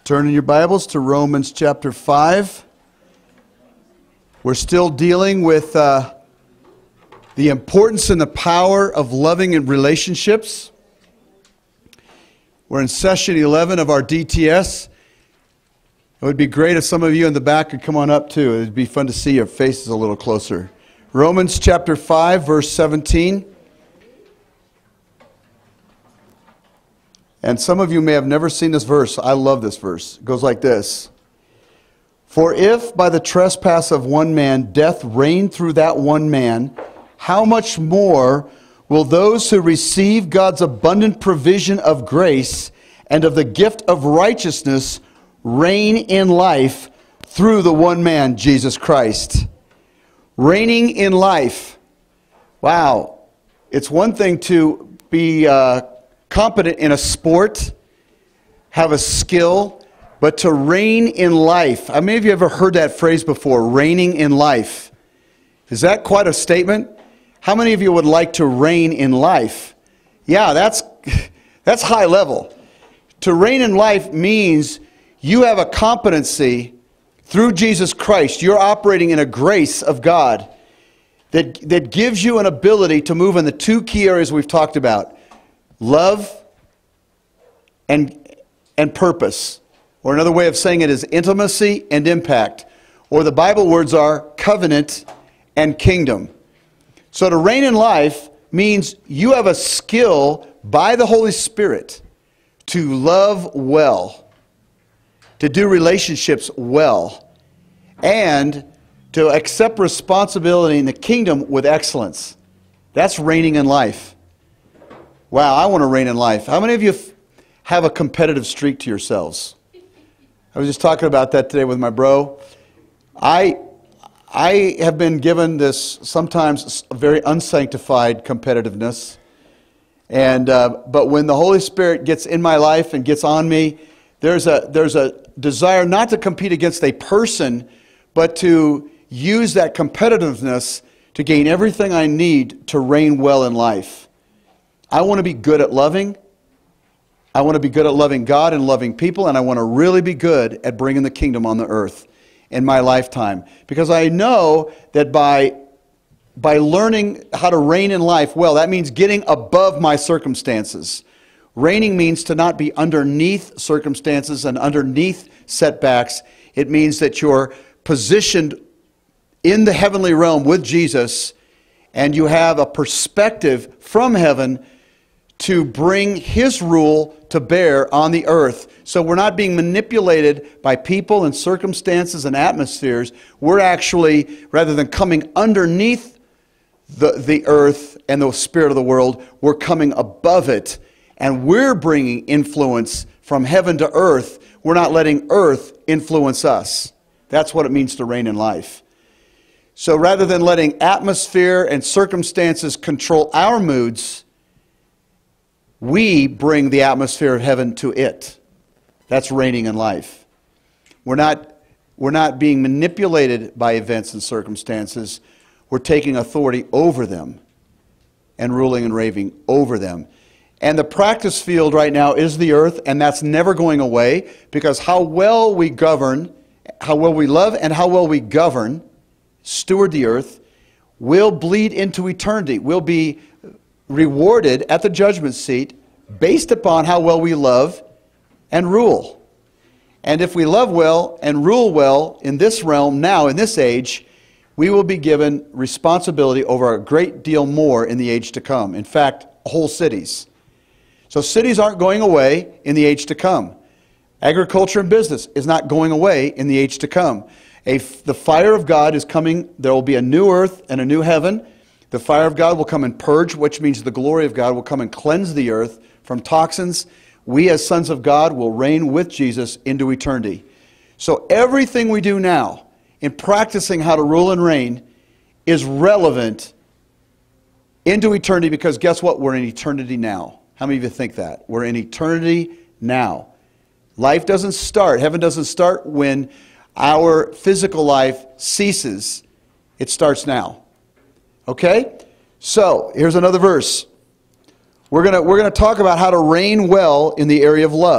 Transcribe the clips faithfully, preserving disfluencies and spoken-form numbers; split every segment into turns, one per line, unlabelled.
Turn in your Bibles to Romans chapter five. We're still dealing with uh, the importance and the power of loving in relationships. We're in session eleven of our D T S. It would be great if some of you in the back could come on up too. It would be fun to see your faces a little closer. Romans chapter five, verse seventeen. And some of you may have never seen this verse. I love this verse. It goes like this. For if by the trespass of one man death reigned through that one man, how much more will those who receive God's abundant provision of grace and of the gift of righteousness reign in life through the one man, Jesus Christ? Reigning in life. Wow. It's one thing to be uh, competent in a sport, have a skill, but to reign in life. How many of you ever heard that phrase before, reigning in life? Is that quite a statement? How many of you would like to reign in life? Yeah, that's, that's high level. To reign in life means you have a competency through Jesus Christ. You're operating in a grace of God that, that gives you an ability to move in the two key areas we've talked about. Love and, and purpose. Or another way of saying it is intimacy and impact. Or the Bible words are covenant and kingdom. So to reign in life means you have a skill by the Holy Spirit to love well, to do relationships well, and to accept responsibility in the kingdom with excellence. That's reigning in life. Wow, I want to reign in life. How many of you have a competitive streak to yourselves? I was just talking about that today with my bro. I, I have been given this sometimes very unsanctified competitiveness. And, uh, but when the Holy Spirit gets in my life and gets on me, there's a, there's a desire not to compete against a person, but to use that competitiveness to gain everything I need to reign well in life. I want to be good at loving. I want to be good at loving God and loving people, and I want to really be good at bringing the kingdom on the earth in my lifetime. Because I know that by, by learning how to reign in life, well, that means getting above my circumstances. Reigning means to not be underneath circumstances and underneath setbacks. It means that you're positioned in the heavenly realm with Jesus, and you have a perspective from heaven to bring His rule to bear on the earth. So we're not being manipulated by people and circumstances and atmospheres. We're actually, rather than coming underneath the, the earth and the spirit of the world, we're coming above it. And we're bringing influence from heaven to earth. We're not letting earth influence us. That's what it means to reign in life. So rather than letting atmosphere and circumstances control our moods, we bring the atmosphere of heaven to it. That's reigning in life. We're not, we're not being manipulated by events and circumstances. We're taking authority over them and ruling and reigning over them. And the practice field right now is the earth, and that's never going away, because how well we govern, how well we love, and how well we govern, steward the earth, will bleed into eternity. We'll be rewarded at the judgment seat based upon how well we love and rule. And if we love well and rule well in this realm now, in this age, we will be given responsibility over a great deal more in the age to come. In fact, whole cities. So cities aren't going away in the age to come. Agriculture and business is not going away in the age to come. A, the fire of God is coming. There will be a new earth and a new heaven. The fire of God will come and purge, which means the glory of God will come and cleanse the earth from toxins. We as sons of God will reign with Jesus into eternity. So everything we do now in practicing how to rule and reign is relevant into eternity, because guess what? We're in eternity now. How many of you think that? We're in eternity now. Life doesn't start. Heaven doesn't start when our physical life ceases. It starts now. Okay? So, here's another verse. We're going to we're going to talk about how to reign well in the area of love.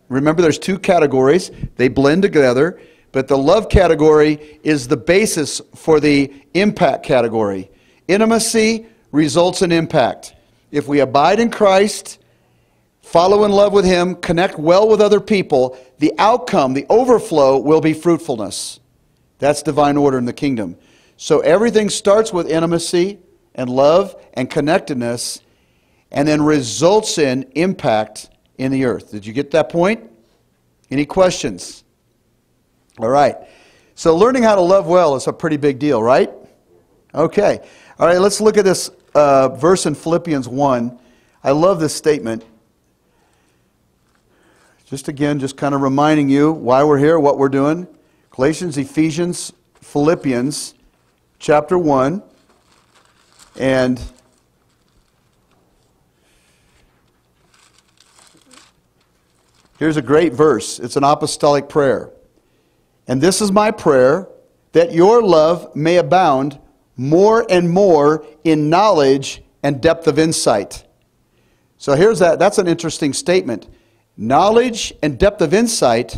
Remember, there's two categories. They blend together, but the love category is the basis for the impact category. Intimacy results in impact. If we abide in Christ, follow in love with Him, connect well with other people, the outcome, the overflow will be fruitfulness. That's divine order in the kingdom. So everything starts with intimacy and love and connectedness, and then results in impact in the earth. Did you get that point? Any questions? All right. So learning how to love well is a pretty big deal, right? Okay. All right, let's look at this uh, verse in Philippians one. I love this statement. Just again, just kind of reminding you why we're here, what we're doing. Galatians, Ephesians, Philippians, chapter one. And here's a great verse. It's an apostolic prayer. And this is my prayer, that your love may abound more and more in knowledge and depth of insight. So here's that. That's an interesting statement. Knowledge and depth of insight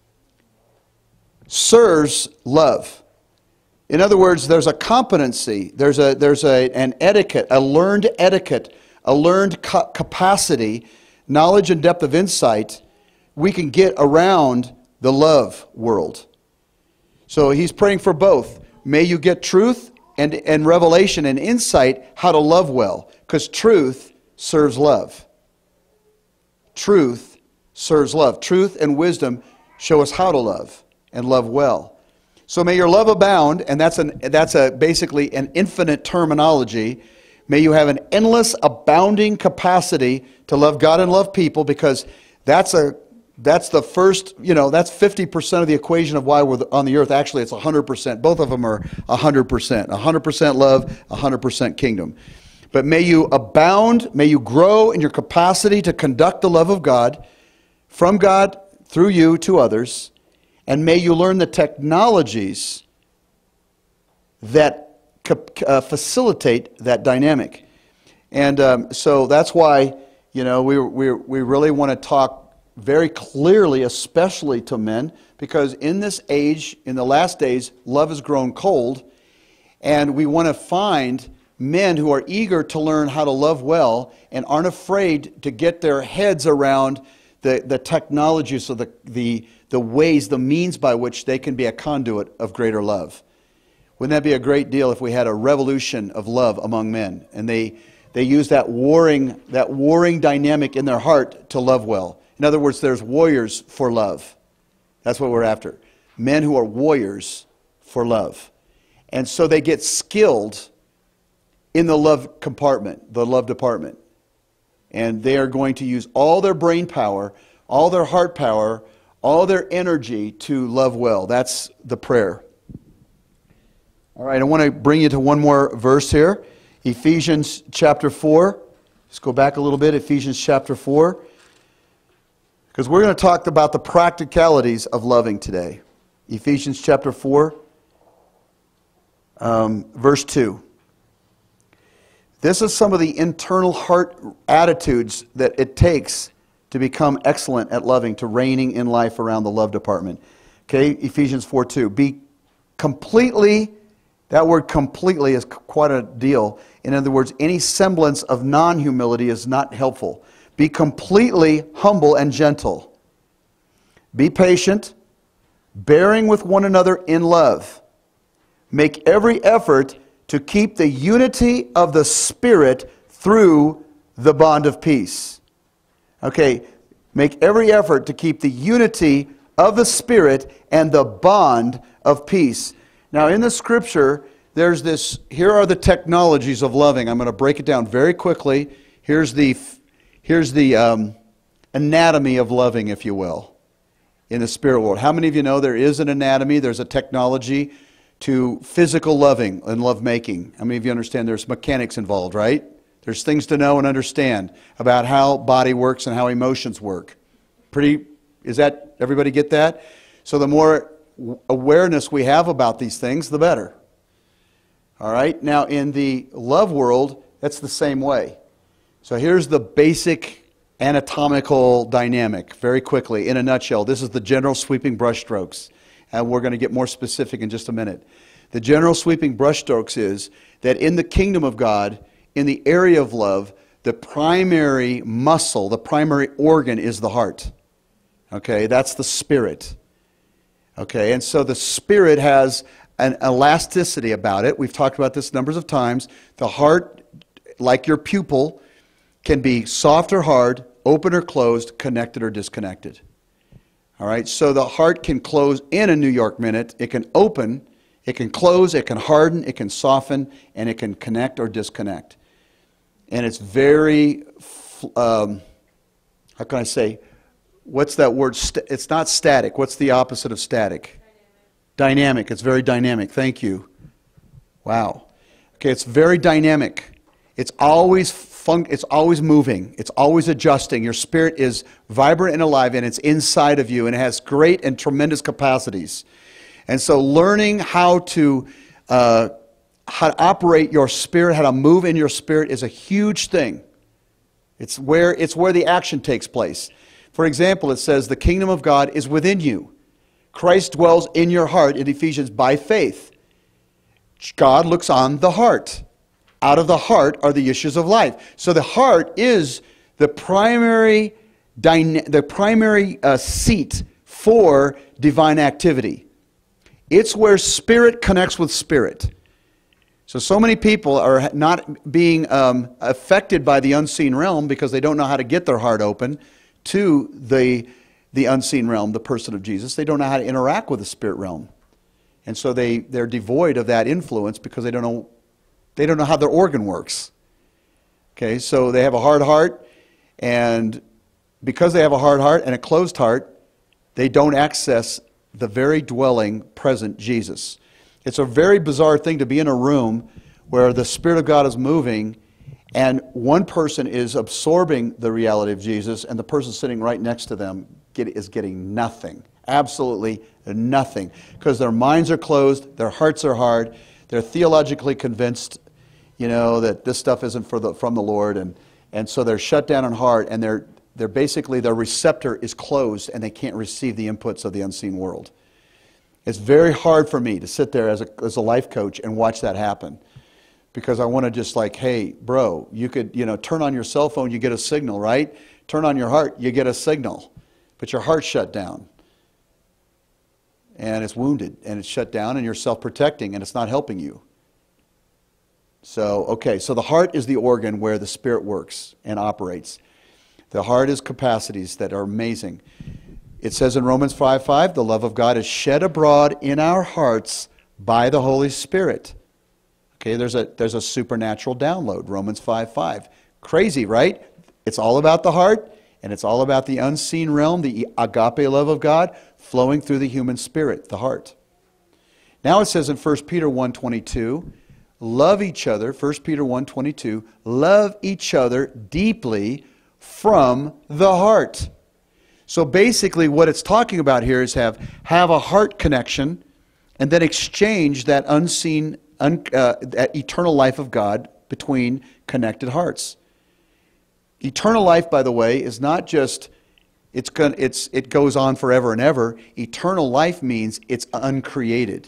serves love. In other words, there's a competency, there's a there's a an etiquette, a learned etiquette, a learned ca- capacity, knowledge and depth of insight we can get around the love world. So he's praying for both. May you get truth and, and revelation and insight how to love well, because truth serves love. Truth serves love. Truth and wisdom show us how to love and love well. So may your love abound, and that's an that's a basically an infinite terminology. May you have an endless, abounding capacity to love God and love people, because that's a that's the first, you know, that's fifty percent of the equation of why we're on the earth. Actually, it's one hundred percent. Both of them are one hundred percent. one hundred percent love, one hundred percent kingdom. But may you abound, may you grow in your capacity to conduct the love of God, from God through you to others, and may you learn the technologies that uh, facilitate that dynamic. And um, so that's why, you know, we, we, we really want to talk very clearly, especially to men, because in this age, in the last days, love has grown cold, and we want to find men who are eager to learn how to love well and aren't afraid to get their heads around the, the technologies, so the, the, the ways, the means by which they can be a conduit of greater love. Wouldn't that be a great deal if we had a revolution of love among men, and they, they use that warring, that warring dynamic in their heart to love well? In other words, there's warriors for love. That's what we're after. Men who are warriors for love. And so they get skilled in the love compartment, the love department. And they are going to use all their brain power, all their heart power, all their energy to love well. That's the prayer. All right, I want to bring you to one more verse here. Ephesians chapter four. Let's go back a little bit. Ephesians chapter four. Because we're going to talk about the practicalities of loving today. Ephesians chapter four, um, verse two. This is some of the internal heart attitudes that it takes to become excellent at loving, to reigning in life around the love department. Okay, Ephesians four two. Be completely, that word completely is quite a deal. In other words, any semblance of non-humility is not helpful. Be completely humble and gentle. Be patient, bearing with one another in love. Make every effort to keep the unity of the Spirit through the bond of peace. Okay, make every effort to keep the unity of the Spirit and the bond of peace. Now in the Scripture, there's this, here are the technologies of loving. I'm going to break it down very quickly. Here's the Here's the um, anatomy of loving, if you will, in the spirit world. How many of you know there is an anatomy, there's a technology to physical loving and love making? How many of you understand there's mechanics involved, right? There's things to know and understand about how body works and how emotions work. Pretty, is that, everybody get that? So the more awareness we have about these things, the better. All right? Now in the love world, that's the same way. So here's the basic anatomical dynamic very quickly. In a nutshell, this is the general sweeping brushstrokes. And we're going to get more specific in just a minute. The general sweeping brushstrokes is that in the kingdom of God, in the area of love, the primary muscle, the primary organ is the heart. Okay, that's the spirit. Okay, and so the spirit has an elasticity about it. We've talked about this numbers of times. The heart, like your pupil, can be soft or hard, open or closed, connected or disconnected. All right, so the heart can close in a New York minute. It can open, it can close, it can harden, it can soften, and it can connect or disconnect. And it's very, um, how can I say, what's that word? It's not static. What's the opposite of static? Dynamic. Dynamic. It's very dynamic. Thank you. Wow. Okay, it's very dynamic. It's always fun, it's always moving. It's always adjusting. Your spirit is vibrant and alive, and it's inside of you, and it has great and tremendous capacities. And so learning how to uh, how to operate your spirit, how to move in your spirit is a huge thing. It's where, it's where the action takes place. For example, it says the kingdom of God is within you. Christ dwells in your heart in Ephesians by faith. God looks on the heart. Out of the heart are the issues of life. So the heart is the primary, the primary uh, seat for divine activity. It's where spirit connects with spirit. So, so many people are not being um, affected by the unseen realm because they don't know how to get their heart open to the, the unseen realm, the person of Jesus. They don't know how to interact with the spirit realm. And so they, they're devoid of that influence because they don't know They don't know how their organ works. Okay, so they have a hard heart, and because they have a hard heart and a closed heart, they don't access the very dwelling, present Jesus. It's a very bizarre thing to be in a room where the Spirit of God is moving, and one person is absorbing the reality of Jesus, and the person sitting right next to them get, is getting nothing. Absolutely nothing. Because their minds are closed, their hearts are hard, they're theologically convinced, you know, that this stuff isn't for the, from the Lord, and, and so they're shut down in heart, and they're, they're basically, their receptor is closed, and they can't receive the inputs of the unseen world. It's very hard for me to sit there as a, as a life coach and watch that happen, because I want to just like, hey, bro, you could, you know, turn on your cell phone, you get a signal, right? Turn on your heart, you get a signal, but your heart's shut down. And it's wounded, and it's shut down, and you're self-protecting, and it's not helping you. So, okay, so the heart is the organ where the Spirit works and operates. The heart is capacities that are amazing. It says in Romans five five, the love of God is shed abroad in our hearts by the Holy Spirit. Okay, there's a, there's a supernatural download, Romans five five. Crazy, right? It's all about the heart, and it's all about the unseen realm, the agape love of God, flowing through the human spirit, the heart. Now it says in First Peter one twenty-two, love each other, First Peter one twenty-two, love each other deeply from the heart. So basically what it's talking about here is have, have a heart connection and then exchange that unseen, un, uh, that eternal life of God between connected hearts. Eternal life, by the way, is not just It's going, it's, it goes on forever and ever. Eternal life means it's uncreated.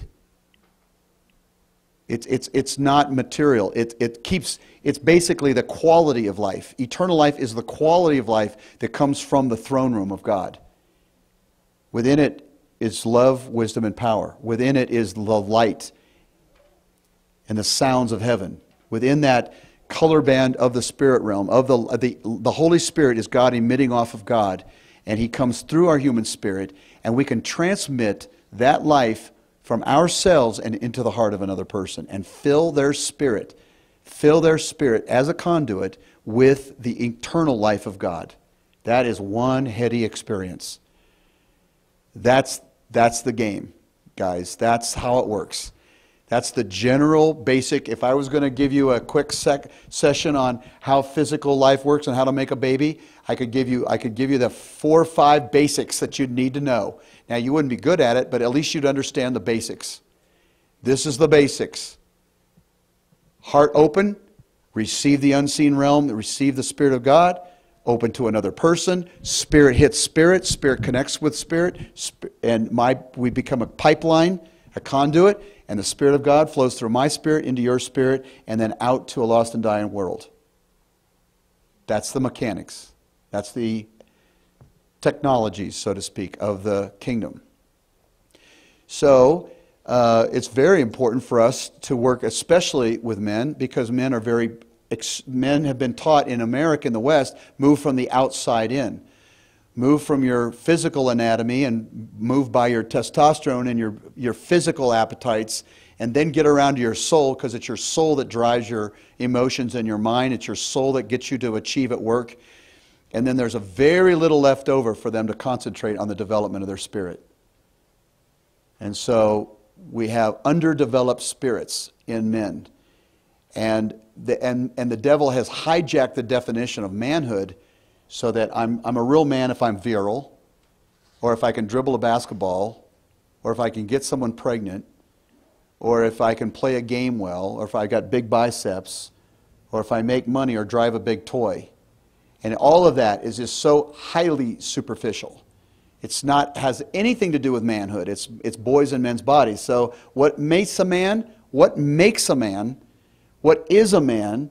It's, it's, it's not material. It, it keeps, it's basically the quality of life. Eternal life is the quality of life that comes from the throne room of God. Within it is love, wisdom, and power. Within it is the light and the sounds of heaven. Within that color band of the spirit realm, of the, the, the Holy Spirit is God emitting off of God. And He comes through our human spirit, and we can transmit that life from ourselves and into the heart of another person and fill their spirit, fill their spirit as a conduit with the eternal life of God. That is one heady experience. That's, that's the game, guys. That's how it works. That's the general basic. If I was going to give you a quick sec session on how physical life works and how to make a baby, I could give you I could give you the four or five basics that you'd need to know. Now, you wouldn't be good at it, but at least you'd understand the basics. This is the basics. Heart open, receive the unseen realm, receive the Spirit of God, open to another person. Spirit hits spirit. Spirit connects with spirit. Sp- and my we become a pipeline, a conduit, and the Spirit of God flows through my spirit into your spirit and then out to a lost and dying world. That's the mechanics. That's the technologies, so to speak, of the kingdom. So uh, it's very important for us to work especially with men, because men are very men have been taught in America, in the West, move from the outside in. Move from your physical anatomy and move by your testosterone and your, your physical appetites, and then get around to your soul, because it's your soul that drives your emotions and your mind. It's your soul that gets you to achieve at work. And then there's a very little left over for them to concentrate on the development of their spirit. And so we have underdeveloped spirits in men. And the, and, and the devil has hijacked the definition of manhood, so that I'm, I'm a real man if I'm virile, or if I can dribble a basketball, or if I can get someone pregnant, or if I can play a game well, or if I've got big biceps, or if I make money or drive a big toy. And all of that is just so highly superficial. It's not has anything to do with manhood. It's, it's boys and men's bodies. So what makes a man, what makes a man, what is a man,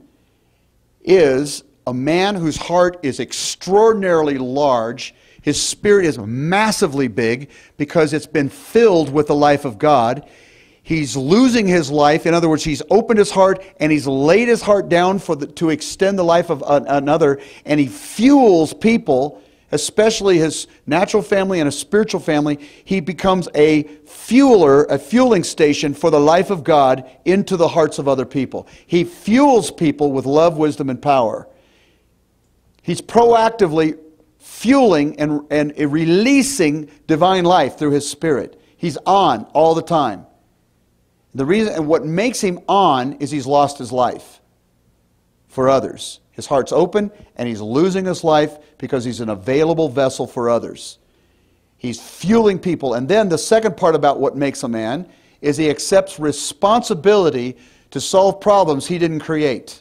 is a man whose heart is extraordinarily large. His spirit is massively big because it's been filled with the life of God. He's losing his life. In other words, he's opened his heart and he's laid his heart down for the, to extend the life of another. And he fuels people, especially his natural family and a spiritual family. He becomes a fueler, a fueling station for the life of God into the hearts of other people. He fuels people with love, wisdom, and power. He's proactively fueling and, and releasing divine life through his spirit. He's on all the time. The reason, and what makes him on, is he's lost his life for others. His heart's open, and he's losing his life because he's an available vessel for others. He's fueling people. And then the second part about what makes a man is he accepts responsibility to solve problems he didn't create.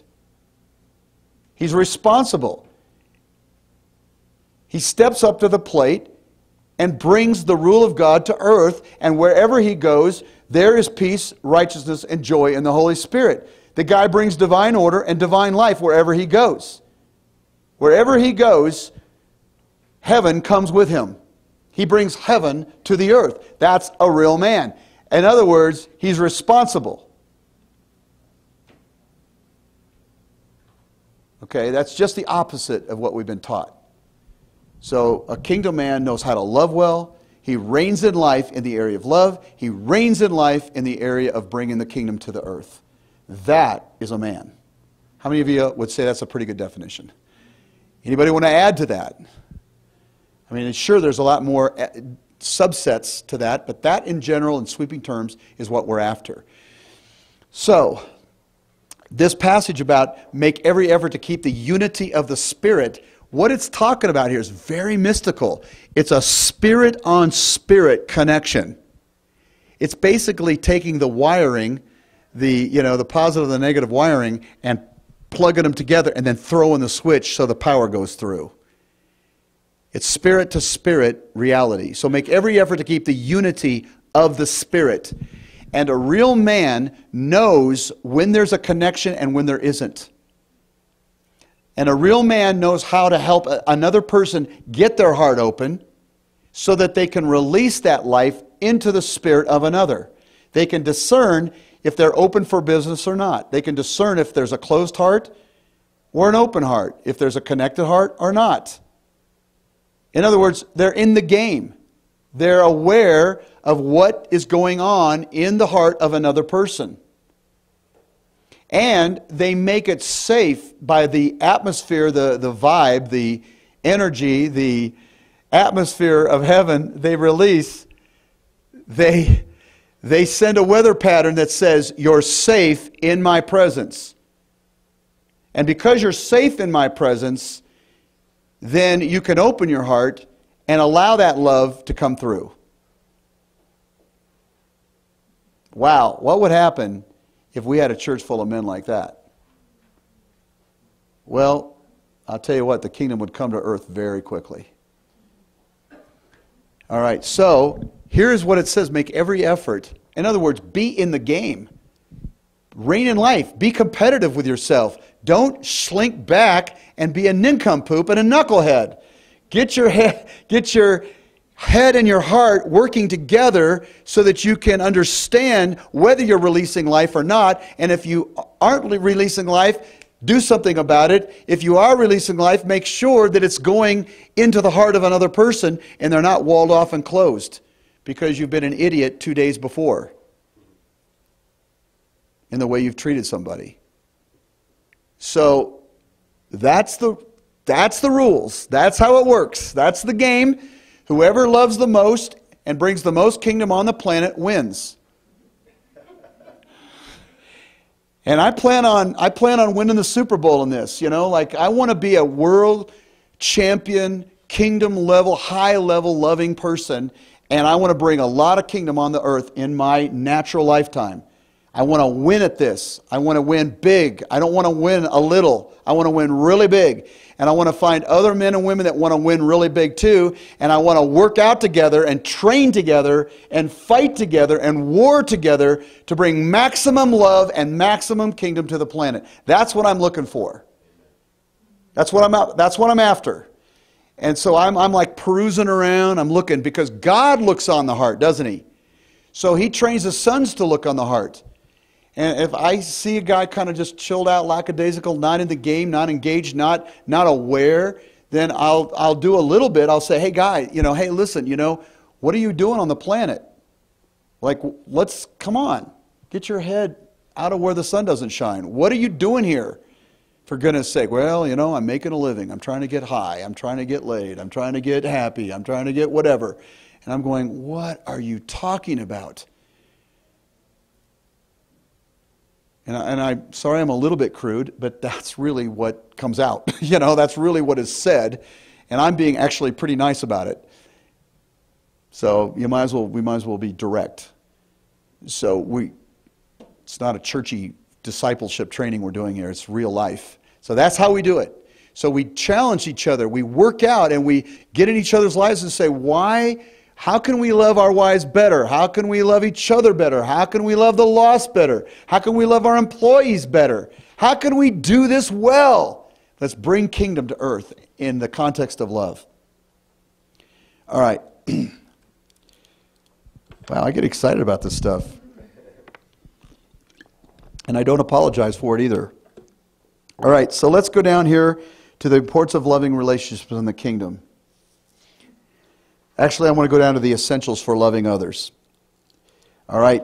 He's responsible. He steps up to the plate and brings the rule of God to earth, and wherever he goes, there is peace, righteousness, and joy in the Holy Spirit. The guy brings divine order and divine life wherever he goes. Wherever he goes, heaven comes with him. He brings heaven to the earth. That's a real man. In other words, he's responsible. Okay, that's just the opposite of what we've been taught. So a kingdom man knows how to love well. He reigns in life in the area of love. He reigns in life in the area of bringing the kingdom to the earth. That is a man. How many of you would say that's a pretty good definition? Anybody want to add to that? I mean, sure, there's a lot more subsets to that, but that in general, in sweeping terms, is what we're after. So, this passage about make every effort to keep the unity of the Spirit, what it's talking about here is very mystical. It's a spirit-on-spirit connection. It's basically taking the wiring, the, you know, the positive and the negative wiring, and plugging them together and then throwing the switch so the power goes through. It's spirit-to-spirit reality. So make every effort to keep the unity of the Spirit. And a real man knows when there's a connection and when there isn't. And a real man knows how to help another person get their heart open so that they can release that life into the spirit of another. They can discern if they're open for business or not. They can discern if there's a closed heart or an open heart, if there's a connected heart or not. In other words, they're in the game. They're aware of what is going on in the heart of another person. And they make it safe by the atmosphere, the, the vibe, the energy, the atmosphere of heaven they release. They, they send a weather pattern that says, you're safe in my presence. And because you're safe in my presence, then you can open your heart and allow that love to come through. Wow, what would happen if we had a church full of men like that? Well, I'll tell you what, the kingdom would come to earth very quickly. All right, so here's what it says. Make every effort. In other words, be in the game. Reign in life. Be competitive with yourself. Don't slink back and be a nincompoop and a knucklehead. Get your head, get your head and your heart working together so that you can understand whether you're releasing life or not. And if you aren't releasing life, do something about it. If you are releasing life, make sure that it's going into the heart of another person and they're not walled off and closed because you've been an idiot two days before in the way you've treated somebody. So that's the, that's the rules. That's how it works. That's the game. Whoever loves the most and brings the most kingdom on the planet wins. And I plan on I plan on winning the Super Bowl in this, you know, like I want to be a world champion, kingdom level, high level loving person, and I want to bring a lot of kingdom on the earth in my natural lifetime. I want to win at this. I want to win big. I don't want to win a little. I want to win really big. And I want to find other men and women that want to win really big too. And I want to work out together and train together and fight together and war together to bring maximum love and maximum kingdom to the planet. That's what I'm looking for. That's what I'm out, that's what I'm after. And so I'm, I'm like perusing around. I'm looking because God looks on the heart, doesn't He? So He trains His sons to look on the heart. And if I see a guy kind of just chilled out, lackadaisical, not in the game, not engaged, not not aware, then I'll I'll do a little bit. I'll say, hey, guy, you know, hey, listen, you know, what are you doing on the planet? Like, let's, come on, get your head out of where the sun doesn't shine. What are you doing here? For goodness sake, well, you know, I'm making a living. I'm trying to get high. I'm trying to get laid. I'm trying to get happy. I'm trying to get whatever. And I'm going, what are you talking about? And, I, and I'm sorry I'm a little bit crude, but that's really what comes out. You know, that's really what is said. And I'm being actually pretty nice about it. So you might as well, we might as well be direct. So we, it's not a churchy discipleship training we're doing here. It's real life. So that's how we do it. So we challenge each other. We work out and we get in each other's lives and say, why? How can we love our wives better? How can we love each other better? How can we love the lost better? How can we love our employees better? How can we do this well? Let's bring kingdom to earth in the context of love. All right. Wow, I get excited about this stuff. And I don't apologize for it either. All right, so let's go down here to the importance of loving relationships in the kingdom. Actually, I want to go down to the essentials for loving others. All right.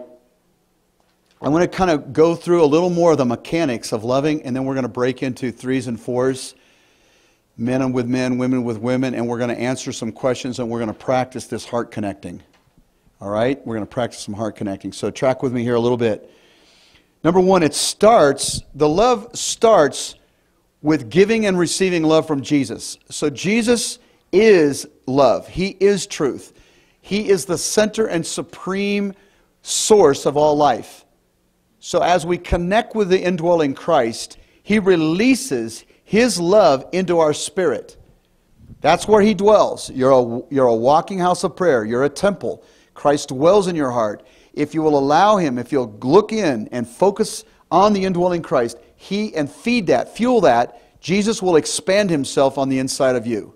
I'm going to kind of go through a little more of the mechanics of loving, and then we're going to break into threes and fours, men and with men, women with women, and we're going to answer some questions, and we're going to practice this heart connecting. All right? We're going to practice some heart connecting. So track with me here a little bit. Number one, it starts, the love starts with giving and receiving love from Jesus. So Jesus is love. He is truth. He is the center and supreme source of all life. So as we connect with the indwelling Christ, He releases His love into our spirit. That's where He dwells. You're a, you're a walking house of prayer. You're a temple. Christ dwells in your heart. If you will allow Him, if you'll look in and focus on the indwelling Christ, He and feed that, fuel that, Jesus will expand Himself on the inside of you.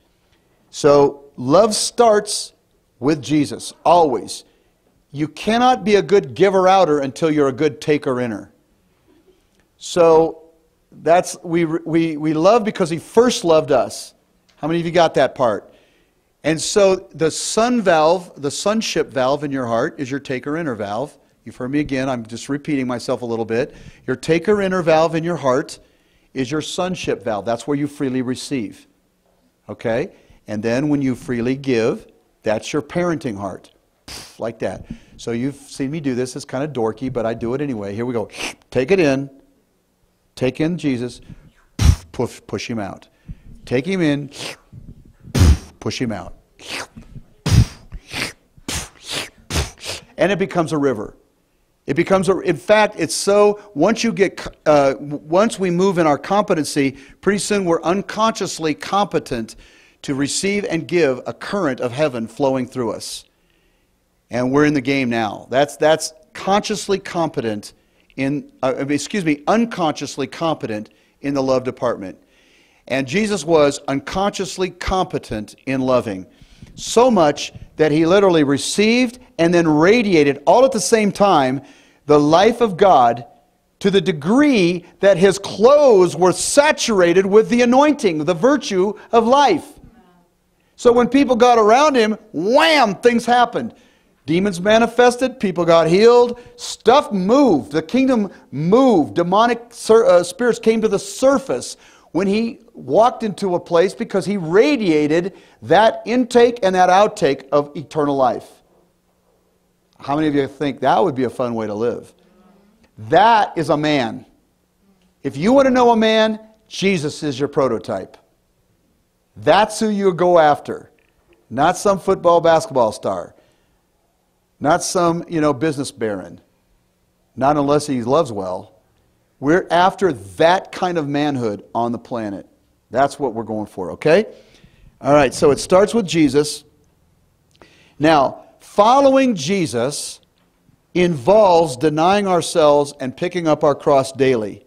So love starts with Jesus, always. You cannot be a good giver-outer until you're a good taker-inner. So that's we, we, we love because He first loved us. How many of you got that part? And so the son valve, the sonship valve in your heart is your taker-inner valve. You've heard me again. I'm just repeating myself a little bit. Your taker-inner valve in your heart is your sonship valve. That's where you freely receive. Okay? And then when you freely give, that's your parenting heart. Like that. So you've seen me do this. It's kind of dorky, but I do it anyway. Here we go. Take it in. Take in Jesus. Push, push Him out. Take Him in. Push Him out. And it becomes a river. It becomes, a, in fact, it's so, once you get, uh, once we move in our competency, pretty soon we're unconsciously competent to receive and give a current of heaven flowing through us. And we're in the game now. That's, that's consciously competent in, uh, excuse me, unconsciously competent in the love department. And Jesus was unconsciously competent in loving. So much that he literally received and then radiated all at the same time the life of God to the degree that his clothes were saturated with the anointing, the virtue of life. So when people got around him, wham, things happened. Demons manifested, people got healed, stuff moved, the kingdom moved, demonic uh, spirits came to the surface when he walked into a place because he radiated that intake and that outtake of eternal life. How many of you think that would be a fun way to live? That is a man. If you want to know a man, Jesus is your prototype. That's who you go after. Not some football, basketball star. Not some, you know, business baron. Not unless he loves well. We're after that kind of manhood on the planet. That's what we're going for, okay? All right, so it starts with Jesus. Now, following Jesus involves denying ourselves and picking up our cross daily.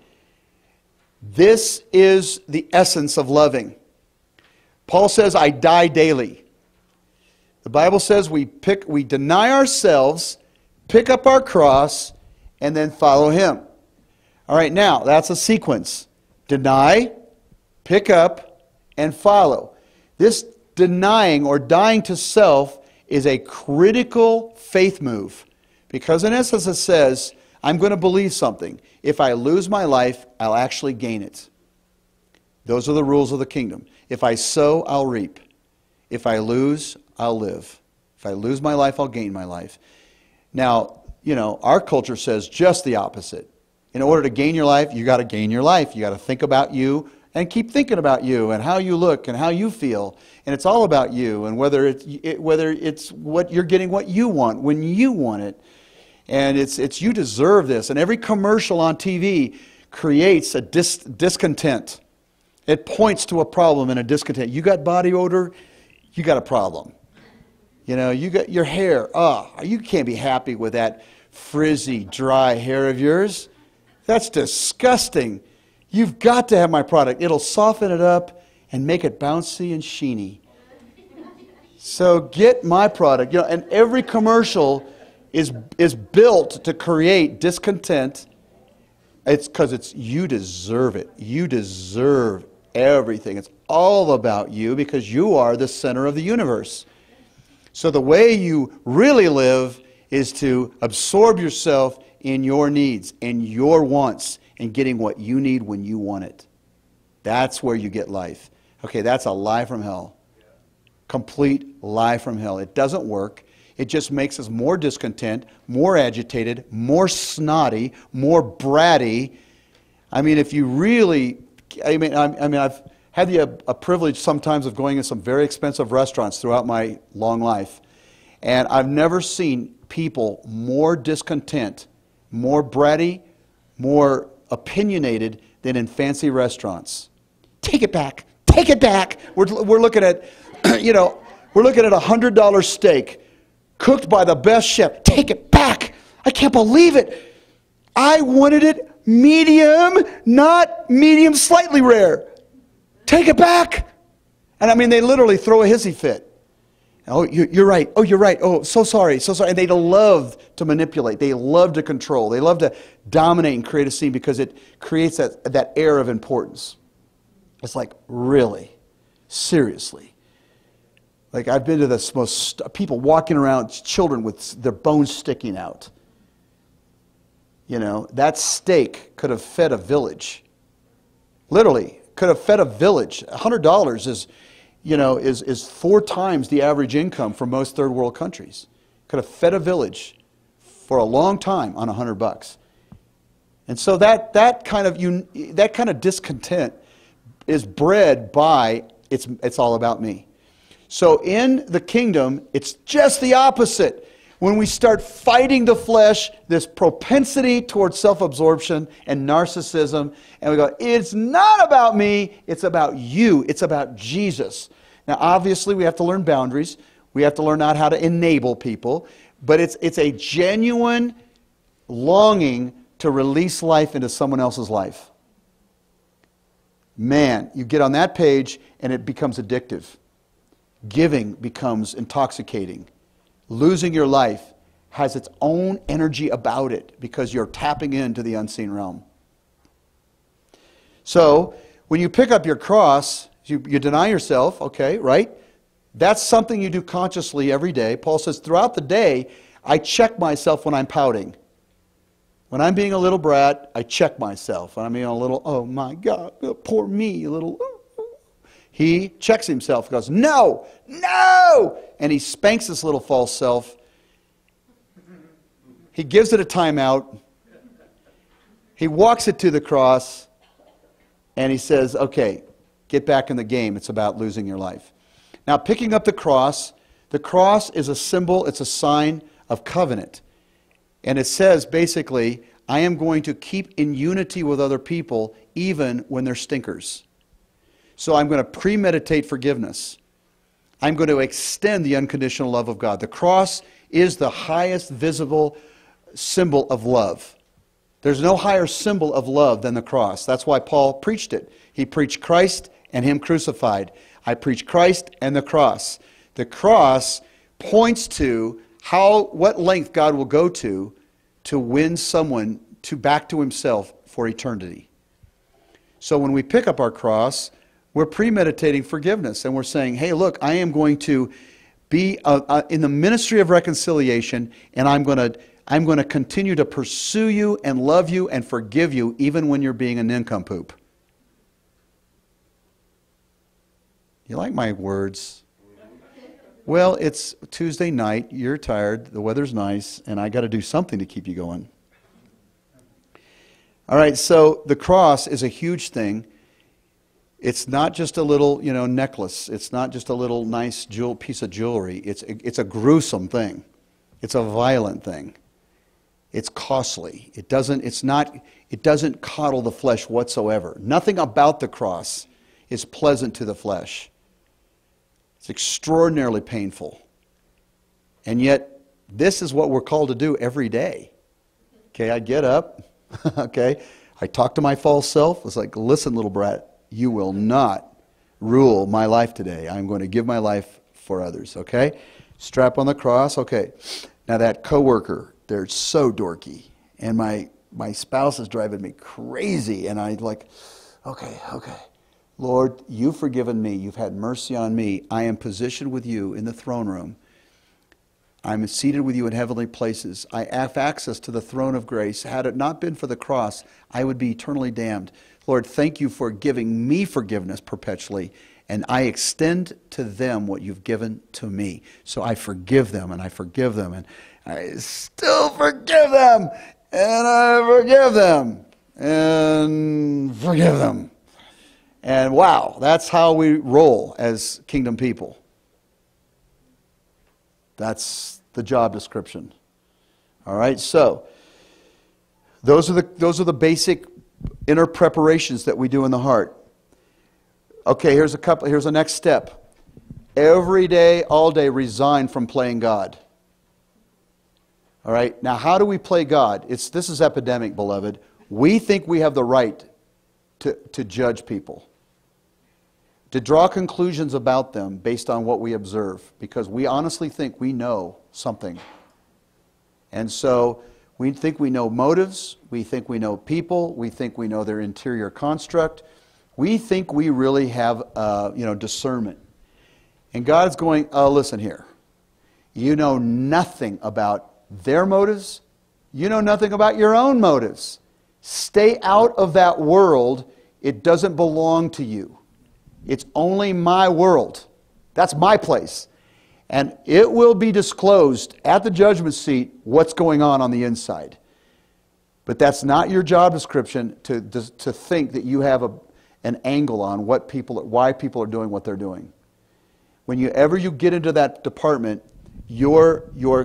This is the essence of loving. Paul says, I die daily. The Bible says we pick, we deny ourselves, pick up our cross, and then follow him. All right, now, that's a sequence. Deny, pick up, and follow. This denying or dying to self is a critical faith move. Because in essence it says, I'm going to believe something. If I lose my life, I'll actually gain it. Those are the rules of the kingdom. If I sow, I'll reap. If I lose, I'll live. If I lose my life, I'll gain my life. Now, you know, our culture says just the opposite. In order to gain your life, you got to gain your life. You got to think about you and keep thinking about you and how you look and how you feel. And it's all about you and whether it's, it, whether it's what you're getting what you want when you want it. And it's, it's you deserve this. And every commercial on T V creates a dis, discontent. It points to a problem and a discontent. You got body odor, you got a problem. You know, you got your hair. Oh, you can't be happy with that frizzy, dry hair of yours. That's disgusting. You've got to have my product. It'll soften it up and make it bouncy and sheeny. So get my product. You know, and every commercial is is built to create discontent. It's because it's you deserve it. You deserve everything. It's all about you because you are the center of the universe. So the way you really live is to absorb yourself in your needs and your wants and getting what you need when you want it. That's where you get life. Okay, that's a lie from hell. Complete lie from hell. It doesn't work. It just makes us more discontent, more agitated, more snotty, more bratty. I mean, if you really, I mean, I, I mean, I've had the a, a privilege sometimes of going in some very expensive restaurants throughout my long life, and I've never seen people more discontent, more bratty, more opinionated than in fancy restaurants. Take it back. Take it back. We're, we're looking at, you know, we're looking at a one hundred dollar steak cooked by the best chef. Take it back. I can't believe it. I wanted it medium, not medium slightly rare. Take it back. And I mean, they literally throw a hissy fit. Oh, you're right. Oh, you're right. Oh, so sorry. So sorry. And they love to manipulate. They love to control. They love to dominate and create a scene because it creates that, that air of importance. It's like, really? Seriously? Like, I've been to this most, people walking around, children with their bones sticking out. You know, that steak could have fed a village. Literally, could have fed a village. one hundred dollars is, you know, is, is four times the average income for most third world countries. Could have fed a village for a long time on one hundred bucks. And so that, that, kind of, you, that kind of discontent is bred by, it's, it's all about me. So in the kingdom, it's just the opposite. When we start fighting the flesh, this propensity towards self-absorption and narcissism, and we go, it's not about me, it's about you, it's about Jesus. Now, obviously, we have to learn boundaries. We have to learn out how to enable people. But it's, it's a genuine longing to release life into someone else's life. Man, you get on that page and it becomes addictive. Giving becomes intoxicating. Losing your life has its own energy about it because you're tapping into the unseen realm. So, when you pick up your cross, you, you deny yourself, okay, right? That's something you do consciously every day. Paul says, throughout the day, I check myself when I'm pouting. When I'm being a little brat, I check myself. When I'm being a little, oh my God, poor me, a little... He checks himself, goes, no, no! And he spanks this little false self. He gives it a timeout. He walks it to the cross. And he says, okay, get back in the game. It's about losing your life. Now, picking up the cross, the cross is a symbol, it's a sign of covenant. And it says, basically, I am going to keep in unity with other people even when they're stinkers. So I'm going to premeditate forgiveness. I'm going to extend the unconditional love of God. The cross is the highest visible symbol of love. There's no higher symbol of love than the cross. That's why Paul preached it. He preached Christ and Him crucified. I preach Christ and the cross. The cross points to how, what length God will go to to win someone to back to Himself for eternity. So when we pick up our cross, we're premeditating forgiveness, and we're saying, hey, look, I am going to be uh, uh, in the ministry of reconciliation, and I'm going to I'm going to continue to pursue you and love you and forgive you even when you're being a nincompoop. You like my words? Well, it's Tuesday night, you're tired, the weather's nice, and I got to do something to keep you going. All right, so the cross is a huge thing. It's not just a little, you know, necklace. It's not just a little nice jewel, piece of jewelry. It's, it's a gruesome thing. It's a violent thing. It's costly. It doesn't, it's not, it doesn't coddle the flesh whatsoever. Nothing about the cross is pleasant to the flesh. It's extraordinarily painful. And yet, this is what we're called to do every day. Okay, I get up. Okay, I talk to my false self. It's like, listen, little brat. You will not rule my life today. I'm going to give my life for others, okay? Strap on the cross, okay. Now that coworker, they're so dorky. And my, my spouse is driving me crazy. And I like, okay, okay. Lord, you've forgiven me. You've had mercy on me. I am positioned with you in the throne room. I'm seated with you in heavenly places. I have access to the throne of grace. Had it not been for the cross, I would be eternally damned. Lord, thank you for giving me forgiveness perpetually, and I extend to them what you've given to me. So I forgive them, and I forgive them, and I still forgive them, and I forgive them, and forgive them. And wow, that's how we roll as kingdom people. That's the job description. All right, so those are the those are the basic inner preparations that we do in the heart. Okay, here's a couple. Here's the next step. Every day, all day, resign from playing God. All right. Now, how do we play God? It's this is epidemic, beloved. We think we have the right to to judge people, to draw conclusions about them based on what we observe, because we honestly think we know something, and so. We think we know motives, we think we know people, we think we know their interior construct. We think we really have uh, you know, discernment. And God's going, oh, listen here. You know nothing about their motives. You know nothing about your own motives. Stay out of that world. It doesn't belong to you. It's only my world. That's my place. And it will be disclosed at the judgment seat what's going on on the inside. But that's not your job description to, to, to think that you have a, an angle on what people, why people are doing what they're doing. Whenever you get into that department, your, your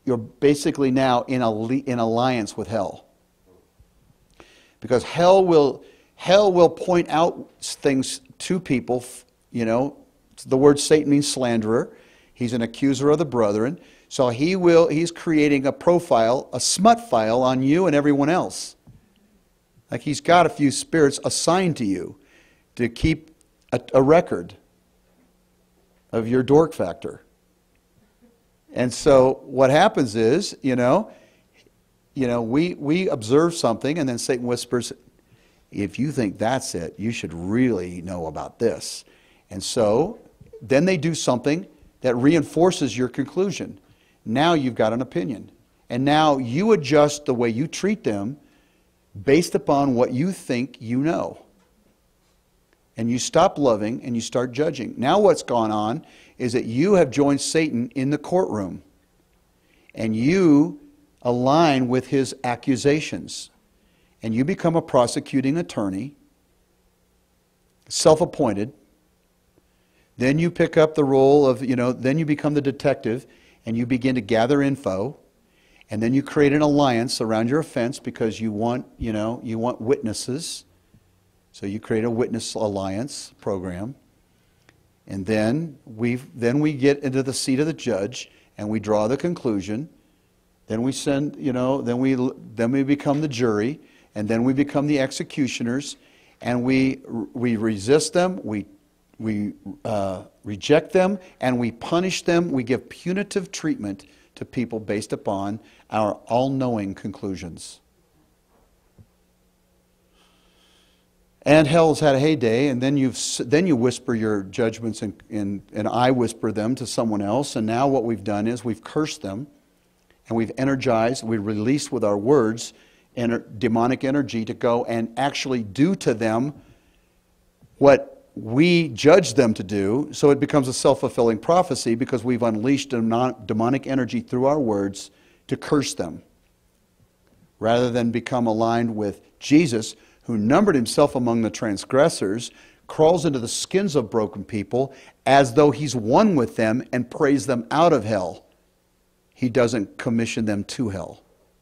you're basically now in, a, in alliance with hell. Because hell will, hell will point out things to people, you know. The word Satan means slanderer. He's an accuser of the brethren. So he will, he's creating a profile, a smut file on you and everyone else. Like he's got a few spirits assigned to you to keep a, a record of your dork factor. And so what happens is, you know, you know, we, we observe something and then Satan whispers, if you think that's it, you should really know about this. And so then they do something that reinforces your conclusion. Now you've got an opinion. And now you adjust the way you treat them based upon what you think you know. And you stop loving and you start judging. Now what's gone on is that you have joined Satan in the courtroom. And you align with his accusations. And you become a prosecuting attorney, self-appointed. Then you pick up the role of, you know, then you become the detective and you begin to gather info. And then you create an alliance around your offense because you want, you know, you want witnesses. So you create a witness alliance program. And then we then we get into the seat of the judge and we draw the conclusion. Then we send, you know, then we then we become the jury, and then we become the executioners, and we we resist them, we we uh, reject them, and we punish them. We give punitive treatment to people based upon our all-knowing conclusions. And hell's had a heyday, and then you've then you whisper your judgments, and, and, and I whisper them to someone else. And now what we've done is we've cursed them, and we've energized, we released with our words ener- demonic energy to go and actually do to them what we judge them to do. So it becomes a self-fulfilling prophecy because we've unleashed demonic energy through our words to curse them, rather than become aligned with Jesus, who numbered himself among the transgressors, crawls into the skins of broken people as though he's one with them and prays them out of hell. He doesn't commission them to hell.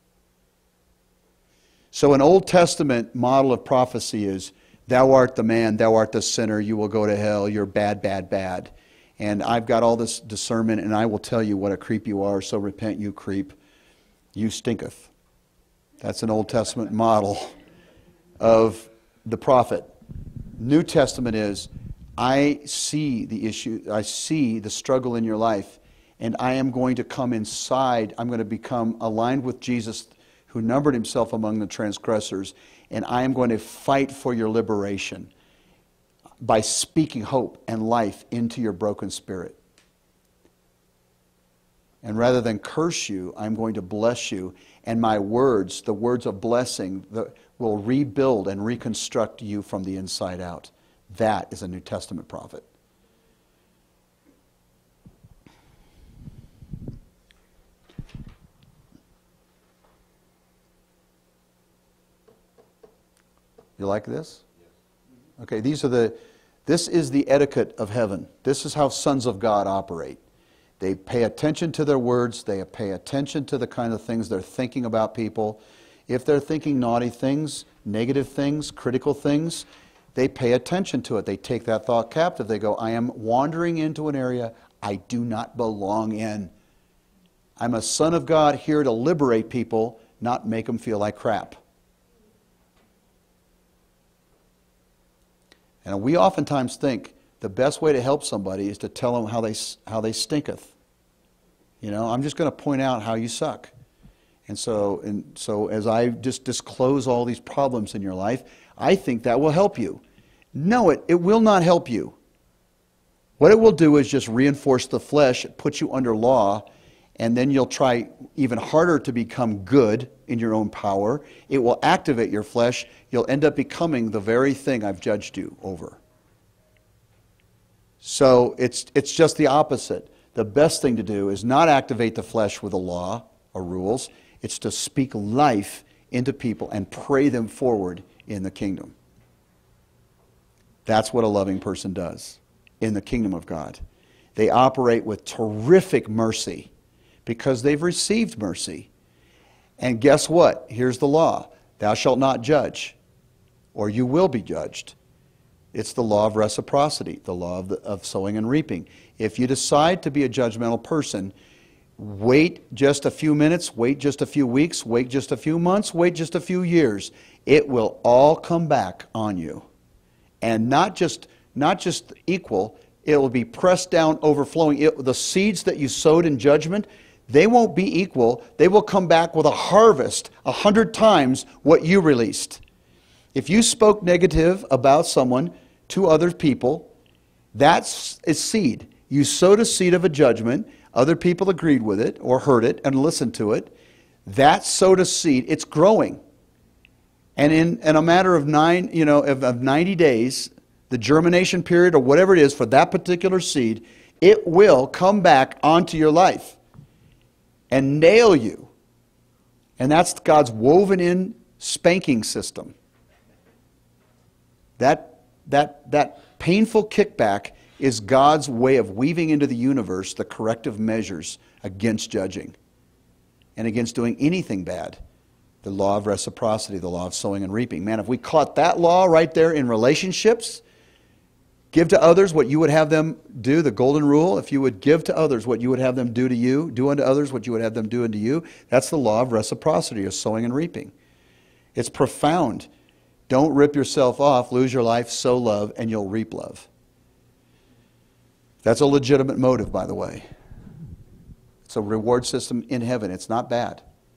So an Old Testament model of prophecy is, thou art the man, thou art the sinner, you will go to hell, you're bad, bad, bad. And I've got all this discernment, and I will tell you what a creep you are, so repent, you creep. You stinketh. That's an Old Testament model of the prophet. New Testament is, I see the issue, I see the struggle in your life, and I am going to come inside, I'm going to become aligned with Jesus, who numbered himself among the transgressors, and I am going to fight for your liberation by speaking hope and life into your broken spirit. And rather than curse you, I'm going to bless you, and my words, the words of blessing, the, will rebuild and reconstruct you from the inside out. That is a New Testament prophet. You like this? Okay, these are the, this is the etiquette of heaven. This is how sons of God operate. They pay attention to their words. They pay attention to the kind of things they're thinking about people. If they're thinking naughty things, negative things, critical things, they pay attention to it. They take that thought captive. They go, I am wandering into an area I do not belong in. I'm a son of God here to liberate people, not make them feel like crap. And we oftentimes think the best way to help somebody is to tell them how they, how they stinketh. You know, I'm just going to point out how you suck. And so, and so as I just disclose all these problems in your life, I think that will help you. No, it, it will not help you. What it will do is just reinforce the flesh, put you under law, and then you'll try even harder to become good in your own power. It will activate your flesh. You'll end up becoming the very thing I've judged you over. So it's, it's just the opposite. The best thing to do is not activate the flesh with a law or rules. It's to speak life into people and pray them forward in the kingdom. That's what a loving person does in the kingdom of God. They operate with terrific mercy because they've received mercy. And guess what? Here's the law. Thou shalt not judge, or you will be judged. It's the law of reciprocity, the law of, the, of sowing and reaping. If you decide to be a judgmental person, wait just a few minutes, wait just a few weeks, wait just a few months, wait just a few years. It will all come back on you. And not just, not just equal, it will be pressed down, overflowing. It, the seeds that you sowed in judgment, they won't be equal. They will come back with a harvest, a hundred times what you released. If you spoke negative about someone to other people, that's a seed. You sowed a seed of a judgment. Other people agreed with it or heard it and listened to it. That sowed a seed. It's growing. And in, in a matter of nine, you know, of, of ninety days, the germination period or whatever it is for that particular seed, it will come back onto your life and nail you. And that's God's woven in spanking system. That, that, that painful kickback is God's way of weaving into the universe the corrective measures against judging and against doing anything bad. The law of reciprocity, the law of sowing and reaping. Man, if we caught that law right there in relationships, give to others what you would have them do, the golden rule. If you would give to others what you would have them do to you, do unto others what you would have them do unto you, that's the law of reciprocity, of sowing and reaping. It's profound. Don't rip yourself off, lose your life, sow love, and you'll reap love. That's a legitimate motive, by the way. It's a reward system in heaven. It's not bad.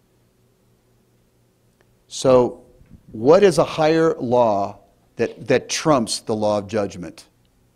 So, what is a higher law that, that trumps the law of judgment?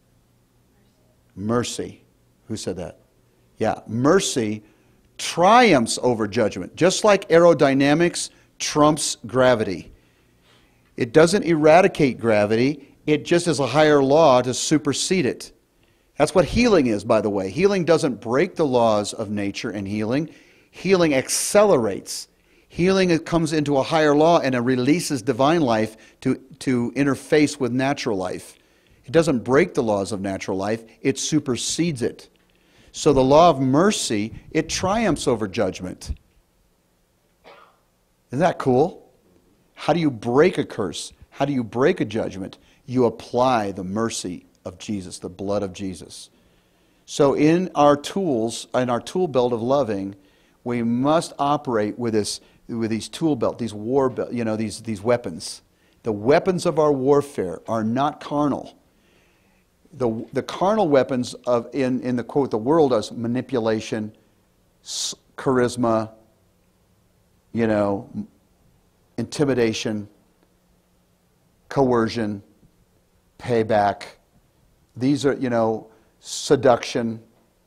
Mercy. Who said that? Yeah, mercy triumphs over judgment. Just like aerodynamics trumps gravity. It doesn't eradicate gravity. It just is a higher law to supersede it. That's what healing is, by the way. Healing doesn't break the laws of nature and healing. Healing accelerates. Healing comes into a higher law and it releases divine life to, to interface with natural life. It doesn't break the laws of natural life, it supersedes it. So the law of mercy, it triumphs over judgment. Isn't that cool? How do you break a curse? How do you break a judgment? You apply the mercy of Jesus, the blood of Jesus. So in our tools, in our tool belt of loving, we must operate with this, with these tool belt, these war belt, you know, these, these weapons. The weapons of our warfare are not carnal. The, the carnal weapons of in, in the quote the world is manipulation, charisma, you know, intimidation, coercion, payback. These are, you know, seduction,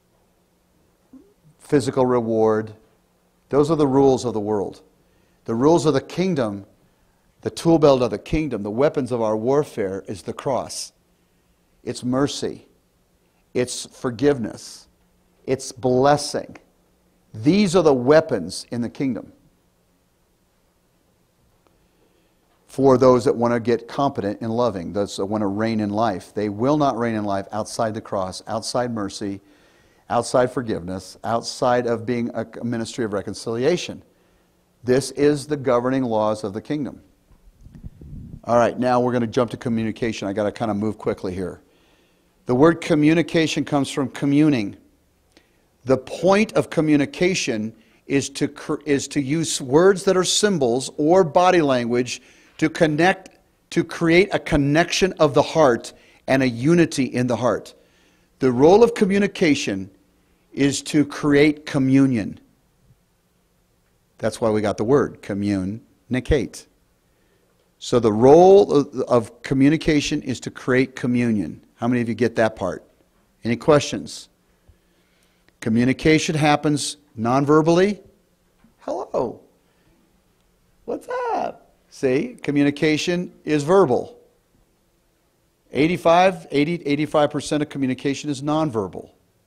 physical reward. Those are the rules of the world. The rules of the kingdom, the tool belt of the kingdom, the weapons of our warfare is the cross. It's mercy. It's forgiveness. It's blessing. These are the weapons in the kingdom for those that want to get competent in loving, those that want to reign in life. They will not reign in life outside the cross, outside mercy, outside forgiveness, outside of being a ministry of reconciliation. This is the governing laws of the kingdom. All right, now we're going to jump to communication. I got to kind of move quickly here. The word communication comes from communing. The point of communication is to, is to use words that are symbols or body language to connect, to create a connection of the heart and a unity in the heart. The role of communication is to create communion. That's why we got the word, communicate. So the role of, of communication is to create communion. How many of you get that part? Any questions? Communication happens non-verbally. Hello. What's up? See, communication is verbal. eighty-five, eighty, eighty-five percent of communication is nonverbal.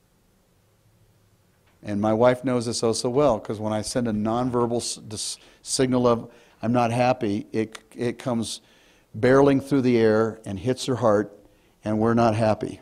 And my wife knows this oh so well, because when I send a nonverbal s signal of I'm not happy, it, it comes barreling through the air and hits her heart, and we're not happy.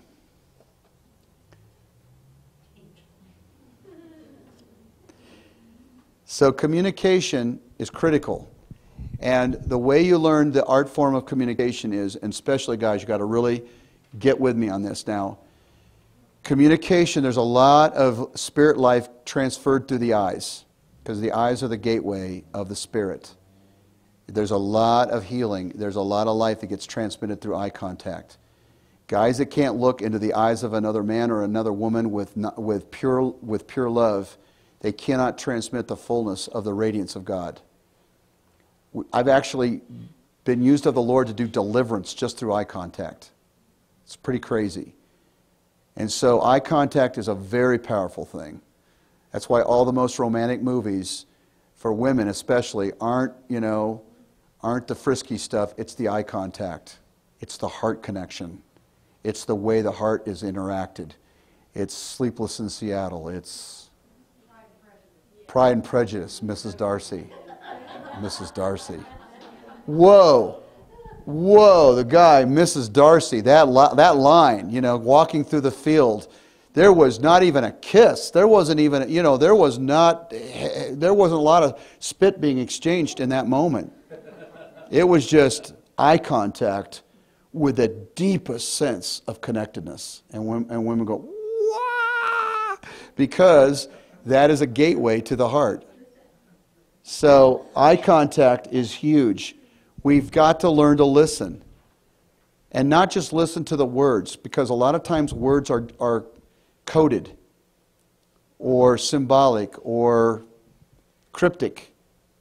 So communication is critical. And the way you learn the art form of communication is, and especially guys, you got to really get with me on this now. Communication, there's a lot of spirit life transferred through the eyes, because the eyes are the gateway of the spirit. There's a lot of healing. There's a lot of life that gets transmitted through eye contact. Guys that can't look into the eyes of another man or another woman with, with, pure, with pure love, they cannot transmit the fullness of the radiance of God. I've actually been used of the Lord to do deliverance just through eye contact. It's pretty crazy. And so eye contact is a very powerful thing. That's why all the most romantic movies, for women especially, aren't, you know, aren't the frisky stuff. It's the eye contact. It's the heart connection. It's the way the heart is interacted. It's Sleepless in Seattle. It's Pride and Prejudice, Missus Darcy. Missus Darcy. Whoa. Whoa, the guy, Missus Darcy, that, li that line, you know, walking through the field, there was not even a kiss. There wasn't even, you know, there was not, there wasn't a lot of spit being exchanged in that moment. It was just eye contact with the deepest sense of connectedness. And, women, and women go, wah! Because that is a gateway to the heart. So eye contact is huge. We've got to learn to listen. And not just listen to the words, because a lot of times words are, are coded or symbolic or cryptic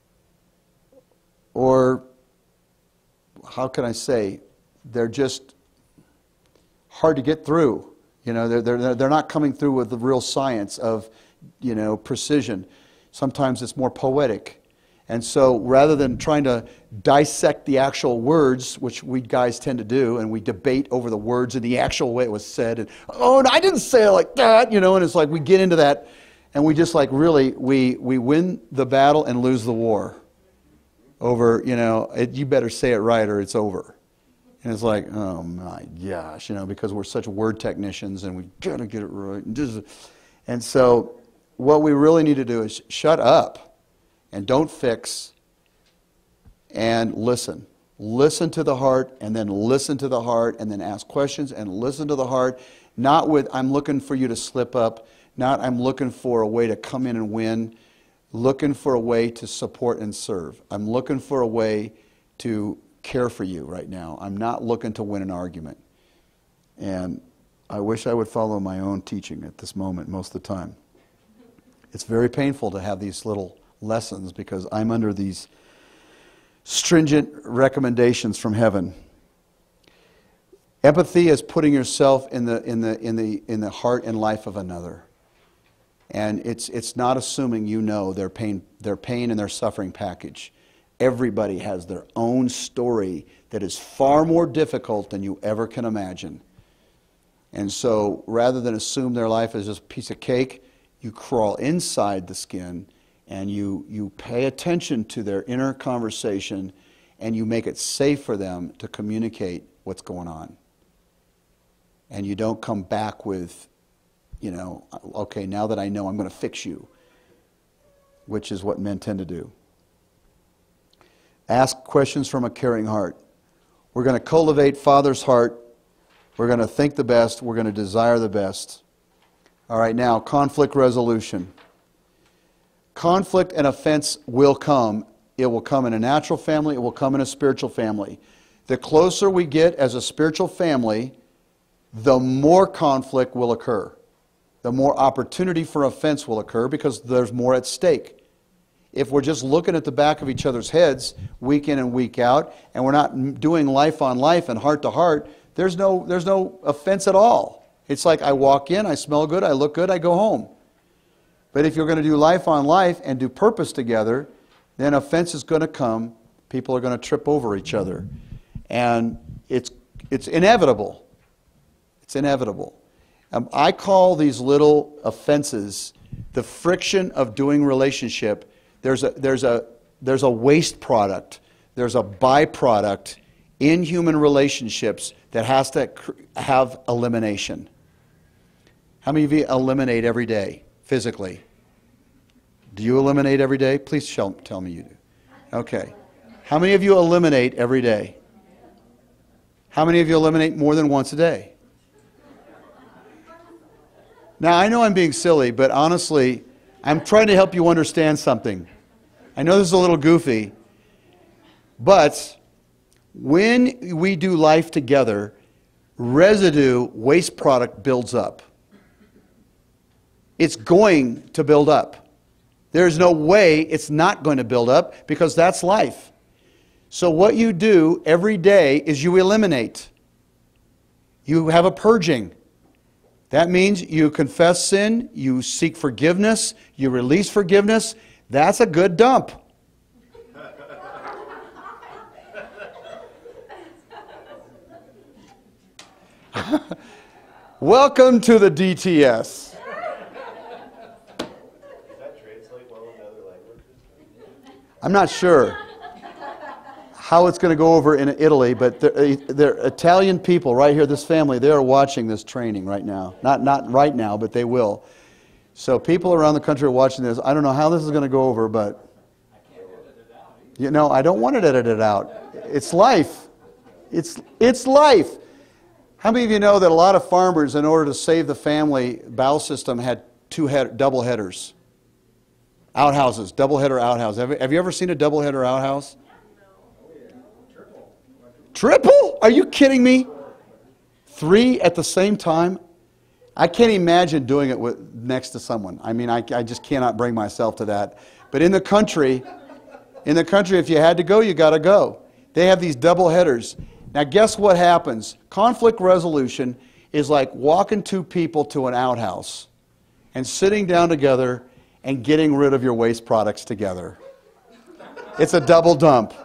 or, how can I say, they're just hard to get through. You know, they're, they're, they're not coming through with the real science of, you know, precision. Sometimes it's more poetic. And so rather than trying to dissect the actual words, which we guys tend to do, and we debate over the words and the actual way it was said, and, oh, and I didn't say it like that, you know, and it's like we get into that, and we just like really, we, we win the battle and lose the war over, you know, it, you better say it right or it's over. And it's like, oh my gosh, you know, because we're such word technicians and we got to get it right. And, just, and so what we really need to do is shut up. And don't fix, and listen. Listen to the heart, and then listen to the heart, and then ask questions, and listen to the heart. Not with, I'm looking for you to slip up. Not, I'm looking for a way to come in and win. Looking for a way to support and serve. I'm looking for a way to care for you right now. I'm not looking to win an argument. And I wish I would follow my own teaching at this moment most of the time. It's very painful to have these little lessons because I'm under these stringent recommendations from heaven. Empathy is putting yourself in the in the in the in the heart and life of another. And it's it's not assuming you know their pain their pain and their suffering package. Everybody has their own story that is far more difficult than you ever can imagine. And so rather than assume their life is just a piece of cake, you crawl inside the skin and you, you pay attention to their inner conversation and you make it safe for them to communicate what's going on. And you don't come back with, you know, okay, now that I know, I'm going to fix you, which is what men tend to do. Ask questions from a caring heart. We're going to cultivate Father's heart. We're going to think the best. We're going to desire the best. All right, now, conflict resolution. Conflict and offense will come. It will come in a natural family. It will come in a spiritual family. The closer we get as a spiritual family, the more conflict will occur. The more opportunity for offense will occur because there's more at stake. If we're just looking at the back of each other's heads week in and week out, and we're not doing life on life and heart to heart, there's no, there's no offense at all. It's like I walk in, I smell good, I look good, I go home. But if you're going to do life on life and do purpose together, then offense is going to come. People are going to trip over each other. And it's, it's inevitable. It's inevitable. Um, I call these little offenses the friction of doing relationship. There's a, there's a, there's a waste product. There's a byproduct in human relationships that has to have elimination. How many of you eliminate every day physically? Do you eliminate every day? Please tell, tell me you do. Okay. How many of you eliminate every day? How many of you eliminate more than once a day? Now, I know I'm being silly, but honestly, I'm trying to help you understand something. I know this is a little goofy, but when we do life together, residue, waste product builds up. It's going to build up. There's no way it's not going to build up because that's life. So what you do every day is you eliminate. You have a purging. That means you confess sin, you seek forgiveness, you release forgiveness. That's a good dump. Welcome to the D T S.
Does that translate well into other languages?
I'm not sure how it's going to go over in Italy, but they're, they're Italian people right here, this family, they are watching this training right now. Not, not right now, but they will. So people around the country are watching this. I don't know how this is going to go over, but you know, I don't want it edited out. It's life. It's, it's life. How many of you know that a lot of farmers, in order to save the family bowel system, had two head, double headers? Outhouses, double header outhouses. Have, have you ever seen a double header outhouse? Triple? Are you kidding me? Three at the same time? I can't imagine doing it with, next to someone. I mean, I, I just cannot bring myself to that. But in the country, in the country, if you had to go, you got to go. They have these double headers. Now, guess what happens? Conflict resolution is like walking two people to an outhouse and sitting down together and getting rid of your waste products together. It's a double dump.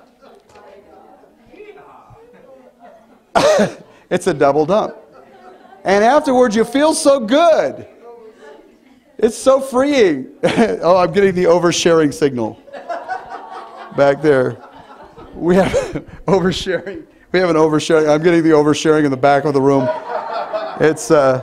It's a double dump. And afterwards, you feel so good. It's so freeing. Oh, I'm getting the oversharing signal back there. We have oversharing. We have an oversharing. I'm getting the oversharing in the back of the room. It's. Uh,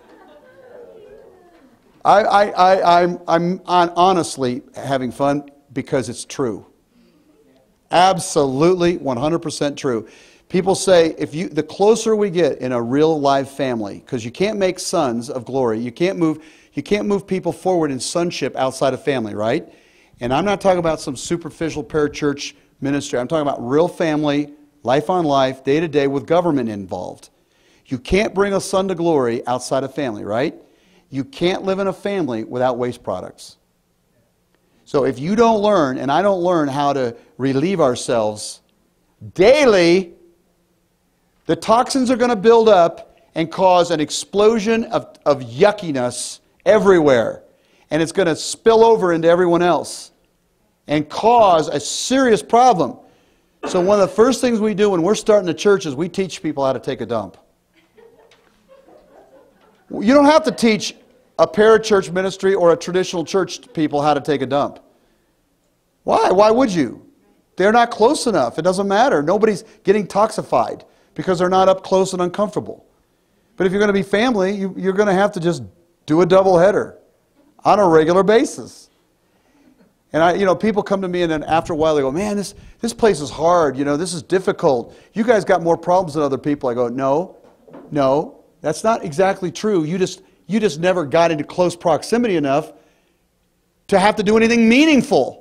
I, I, I, I'm, I'm on, honestly having fun because it's true. Absolutely, one hundred percent true. People say if you, the closer we get in a real live family, because you can't make sons of glory, you can't move, you can't move people forward in sonship outside of family, right? And I'm not talking about some superficial parachurch ministry. I'm talking about real family, life on life, day to day with government involved. You can't bring a son to glory outside of family, right? You can't live in a family without waste products. So if you don't learn, and I don't learn how to relieve ourselves daily, the toxins are going to build up and cause an explosion of, of yuckiness everywhere. And it's going to spill over into everyone else and cause a serious problem. So one of the first things we do when we're starting a church is we teach people how to take a dump. You don't have to teach a parachurch ministry or a traditional church people how to take a dump. Why? Why would you? They're not close enough. It doesn't matter. Nobody's getting toxified because they're not up close and uncomfortable. But if you're going to be family, you, you're going to have to just do a double header on a regular basis. And I, you know, people come to me and then after a while they go, man, this, this place is hard. You know, this is difficult. You guys got more problems than other people. I go, no, no, that's not exactly true. You just, you just never got into close proximity enough to have to do anything meaningful.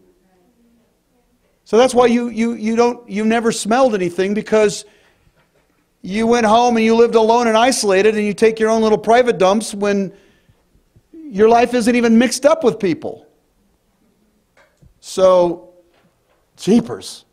So that's why you, you, you, don't, you never smelled anything, because you went home and you lived alone and isolated and you take your own little private dumps when your life isn't even mixed up with people. So, jeepers.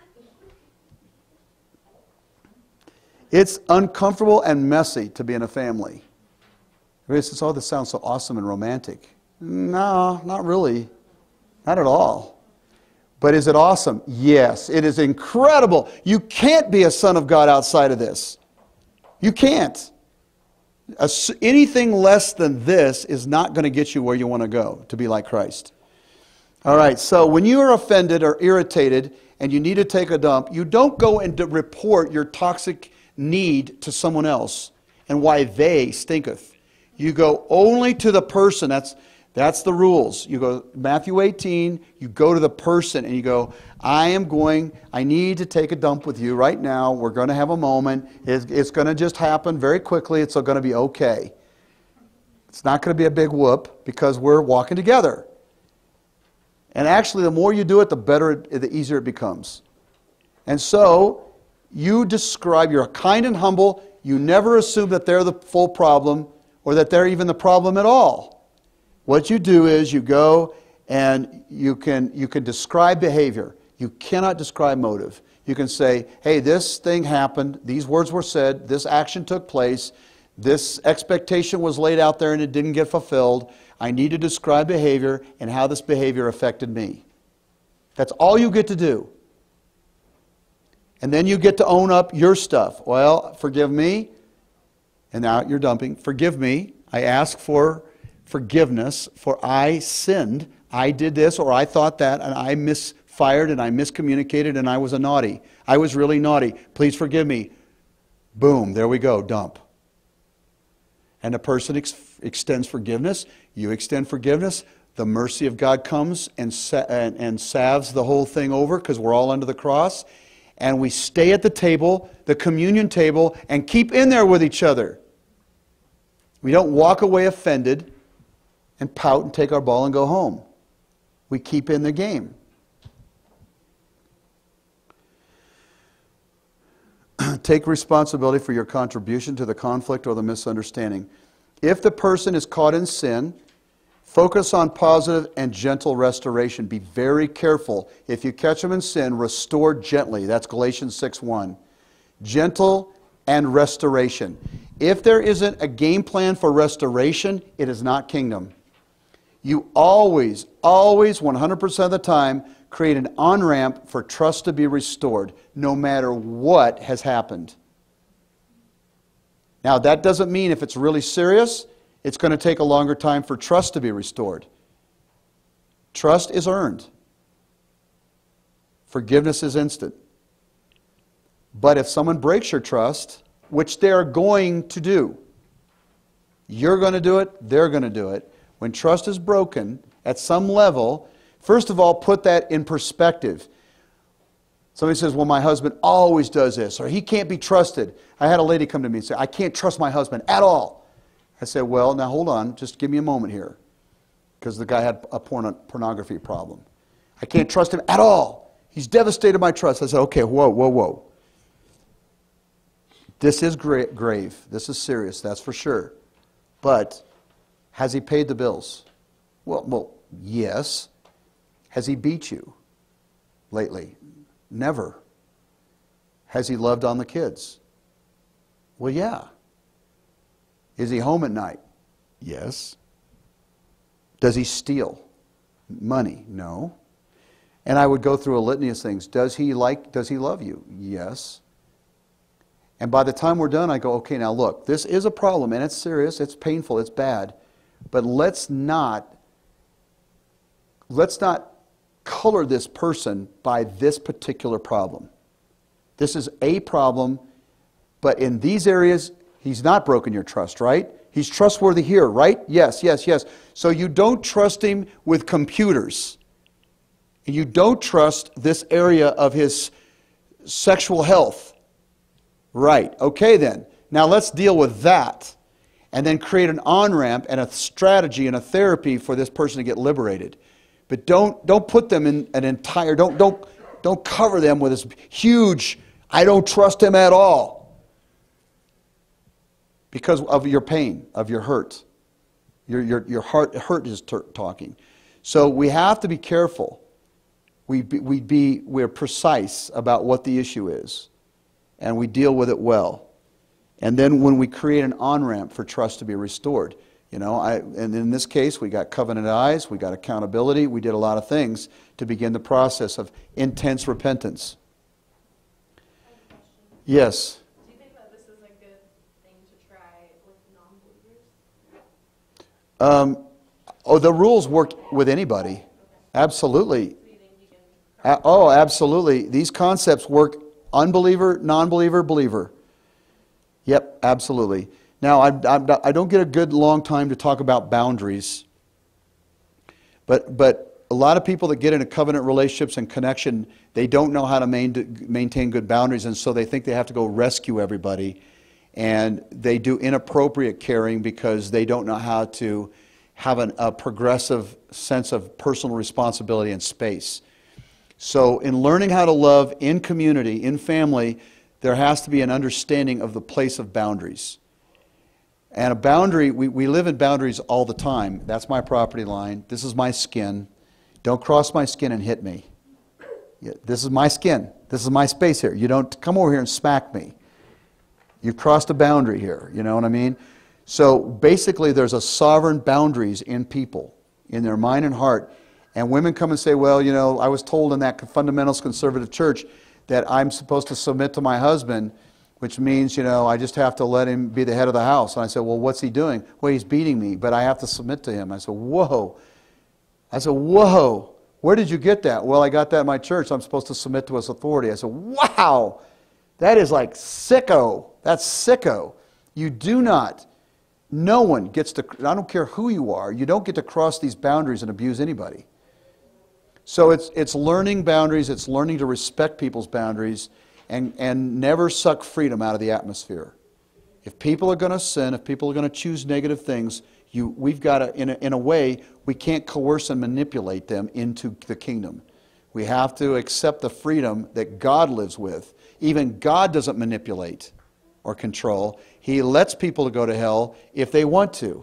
It's uncomfortable and messy to be in a family. Everybody says, oh, this sounds so awesome and romantic. No, not really. Not at all. But is it awesome? Yes, it is incredible. You can't be a son of God outside of this. You can't. Anything less than this is not going to get you where you want to go, to be like Christ. All right, so when you are offended or irritated and you need to take a dump, you don't go and report your toxic need to someone else and why they stinketh. You go only to the person. That's That's the rules. You go, Matthew eighteen, you go to the person and you go, I am going, I need to take a dump with you right now. We're going to have a moment. It's, it's going to just happen very quickly. It's going to be okay. It's not going to be a big whoop because we're walking together. And actually, the more you do it, the better, it, the easier it becomes. And so, you describe, you're kind and humble. You never assume that they're the full problem or that they're even the problem at all. What you do is you go and you can, you can describe behavior. You cannot describe motive. You can say, hey, this thing happened, these words were said, this action took place, this expectation was laid out there and it didn't get fulfilled. I need to describe behavior and how this behavior affected me. That's all you get to do. And then you get to own up your stuff. Well, forgive me. And now you're dumping. Forgive me. I ask for forgiveness, for I sinned. I did this or I thought that and I misfired and I miscommunicated and I was a naughty. I was really naughty. Please forgive me. Boom, there we go, dump. And the person ex extends forgiveness. You extend forgiveness. The mercy of God comes and, sa and, and salves the whole thing over because we're all under the cross. And we stay at the table, the communion table, and keep in there with each other. We don't walk away offended and pout and take our ball and go home. We keep in the game. Take responsibility for your contribution to the conflict or the misunderstanding. If the person is caught in sin, focus on positive and gentle restoration. Be very careful. If you catch them in sin, restore gently. That's Galatians six one. Gentle and restoration. If there isn't a game plan for restoration, it is not kingdom. You always, always, one hundred percent of the time, create an on-ramp for trust to be restored, no matter what has happened. Now, that doesn't mean if it's really serious, it's going to take a longer time for trust to be restored. Trust is earned. Forgiveness is instant. But if someone breaks your trust, which they're going to do, you're going to do it, they're going to do it. When trust is broken at some level, first of all, put that in perspective. Somebody says, well, my husband always does this, or he can't be trusted. I had a lady come to me and say, I can't trust my husband at all. I said, well, now hold on, just give me a moment here. Because the guy had a porn pornography problem. I can't trust him at all. He's devastated my trust. I said, okay, whoa, whoa, whoa. This is gra grave. This is serious, that's for sure. But has he paid the bills? Well, well, yes. Has he beat you lately? Never. Has he loved on the kids? Well, yeah. Is he home at night? Yes. Does he steal money? No. And I would go through a litany of things. Does he like, does he love you? Yes. And by the time we're done, I go, okay, now look, this is a problem, and it's serious, it's painful, it's bad, but let's not, let's not color this person by this particular problem. This is a problem, but in these areas, he's not broken your trust, right? He's trustworthy here, right? Yes, yes, yes. So you don't trust him with computers. And you don't trust this area of his sexual health. Right, okay then. Now let's deal with that. And then create an on-ramp and a strategy and a therapy for this person to get liberated. But don't, don't put them in an entire, don't, don't, don't cover them with this huge, I don't trust him at all. Because of your pain, of your hurt. Your, your, your heart hurt is talking. So we have to be careful. We be, we be, we're precise about what the issue is. And we deal with it well. And then when we create an on-ramp for trust to be restored. You know, I, and in this case, we got covenant eyes, we got accountability, we did a lot of things to begin the process of intense repentance. Yes?
Do you think that this is a good thing to try with non-believers?
Um, oh, the rules work with anybody. Okay. Absolutely.
Do you think you can
Uh, oh, absolutely. These concepts work unbeliever, non-believer, believer. Yep, absolutely. Now, I, I, I don't get a good long time to talk about boundaries But, but a lot of people that get into covenant relationships and connection, they don't know how to main, maintain good boundaries, and so they think they have to go rescue everybody. And they do inappropriate caring because they don't know how to have an, a progressive sense of personal responsibility and space. So in learning how to love in community, in family, there has to be an understanding of the place of boundaries. And a boundary, we, we live in boundaries all the time. That's my property line. This is my skin. Don't cross my skin and hit me. Yeah, this is my skin. This is my space here. You don't come over here and smack me. You've crossed a boundary here. You know what I mean? So basically there's a sovereign boundaries in people, in their mind and heart. And women come and say, well, you know, I was told in that fundamentalist conservative church that I'm supposed to submit to my husband, which means, you know, I just have to let him be the head of the house. And I said, well, what's he doing? Well, he's beating me, but I have to submit to him. I said, whoa. I said, whoa. Where did you get that? Well, I got that in my church. I'm supposed to submit to his authority. I said, wow. That is like sicko. That's sicko. You do not. No one gets to, I don't care who you are, you don't get to cross these boundaries and abuse anybody. So it's, it's learning boundaries, it's learning to respect people's boundaries, and, and never suck freedom out of the atmosphere. If people are going to sin, if people are going to choose negative things, you, we've got to, in a, in a way, we can't coerce and manipulate them into the kingdom. We have to accept the freedom that God lives with. Even God doesn't manipulate or control. He lets people go to hell if they want to.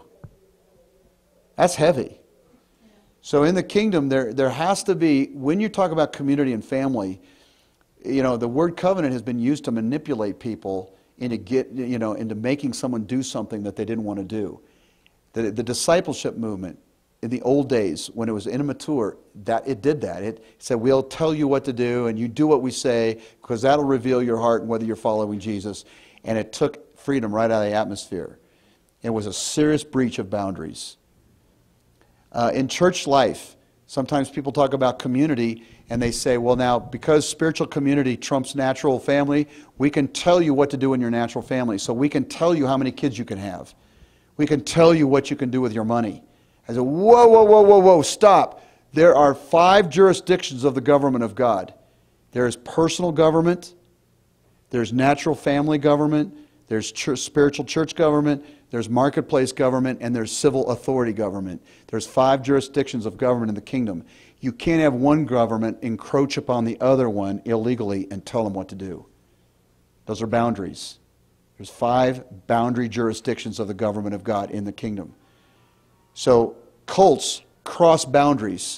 That's heavy. So in the kingdom, there, there has to be, when you talk about community and family, you know, the word covenant has been used to manipulate people into, get, you know, into making someone do something that they didn't want to do. The, the discipleship movement in the old days, when it was immature, that it did that. It said, we'll tell you what to do, and you do what we say, because that'll reveal your heart and whether you're following Jesus. And it took freedom right out of the atmosphere. It was a serious breach of boundaries. Uh, in church life, sometimes people talk about community, and they say, well, now, because spiritual community trumps natural family, we can tell you what to do in your natural family. So we can tell you how many kids you can have. We can tell you what you can do with your money. I said, whoa, whoa, whoa, whoa, whoa, stop. There are five jurisdictions of the government of God. There is personal government, there's natural family government, there's church, spiritual church government, there's marketplace government, and there's civil authority government. There's five jurisdictions of government in the kingdom. You can't have one government encroach upon the other one illegally and tell them what to do. Those are boundaries. There's five boundary jurisdictions of the government of God in the kingdom. So cults cross boundaries.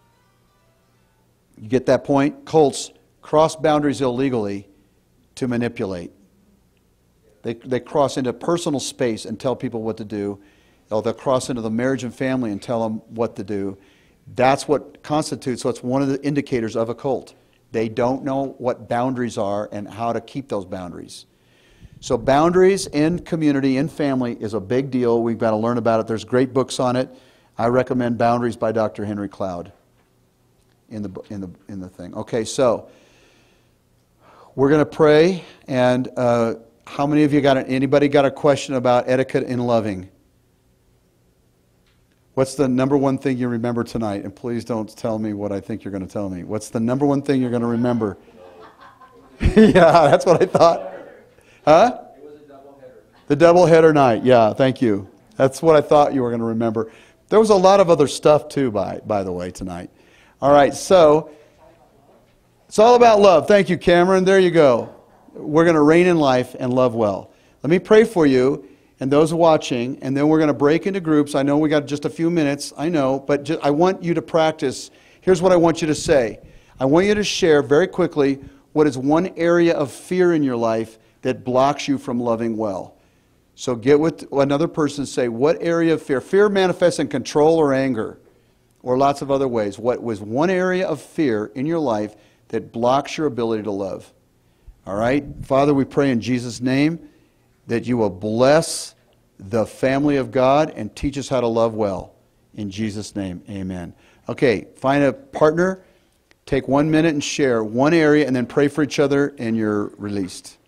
You get that point? Cults cross boundaries illegally to manipulate. They, they cross into personal space and tell people what to do. Or they'll cross into the marriage and family and tell them what to do. That's what constitutes, so it's one of the indicators of a cult. They don't know what boundaries are and how to keep those boundaries. So boundaries in community, in family, is a big deal. We've got to learn about it. There's great books on it. I recommend Boundaries by Doctor Henry Cloud in the, in the, in the thing. Okay, so we're going to pray. And uh, how many of you got, a, anybody got a question about etiquette in loving? What's the number one thing you remember tonight? And please don't tell me what I think you're going to tell me. What's the number one thing you're going to remember? Yeah, that's what I thought. Huh?
It was a doubleheader.
The doubleheader night. Yeah, thank you. That's what I thought you were going to remember. There was a lot of other stuff too, by, by the way, tonight. All right, so it's all about love. Thank you, Cameron. There you go. We're going to reign in life and love well. Let me pray for you and those watching, and then we're going to break into groups. I know we got just a few minutes. I know, but just, I want you to practice. Here's what I want you to say. I want you to share very quickly what is one area of fear in your life that blocks you from loving well. So get with another person and say, what area of fear? Fear manifests in control or anger or lots of other ways. What was one area of fear in your life that blocks your ability to love? All right? Father, we pray in Jesus' name that you will bless the family of God and teach us how to love well. In Jesus' name, amen. Okay, find a partner, take one minute and share one area, and then pray for each other, and you're released.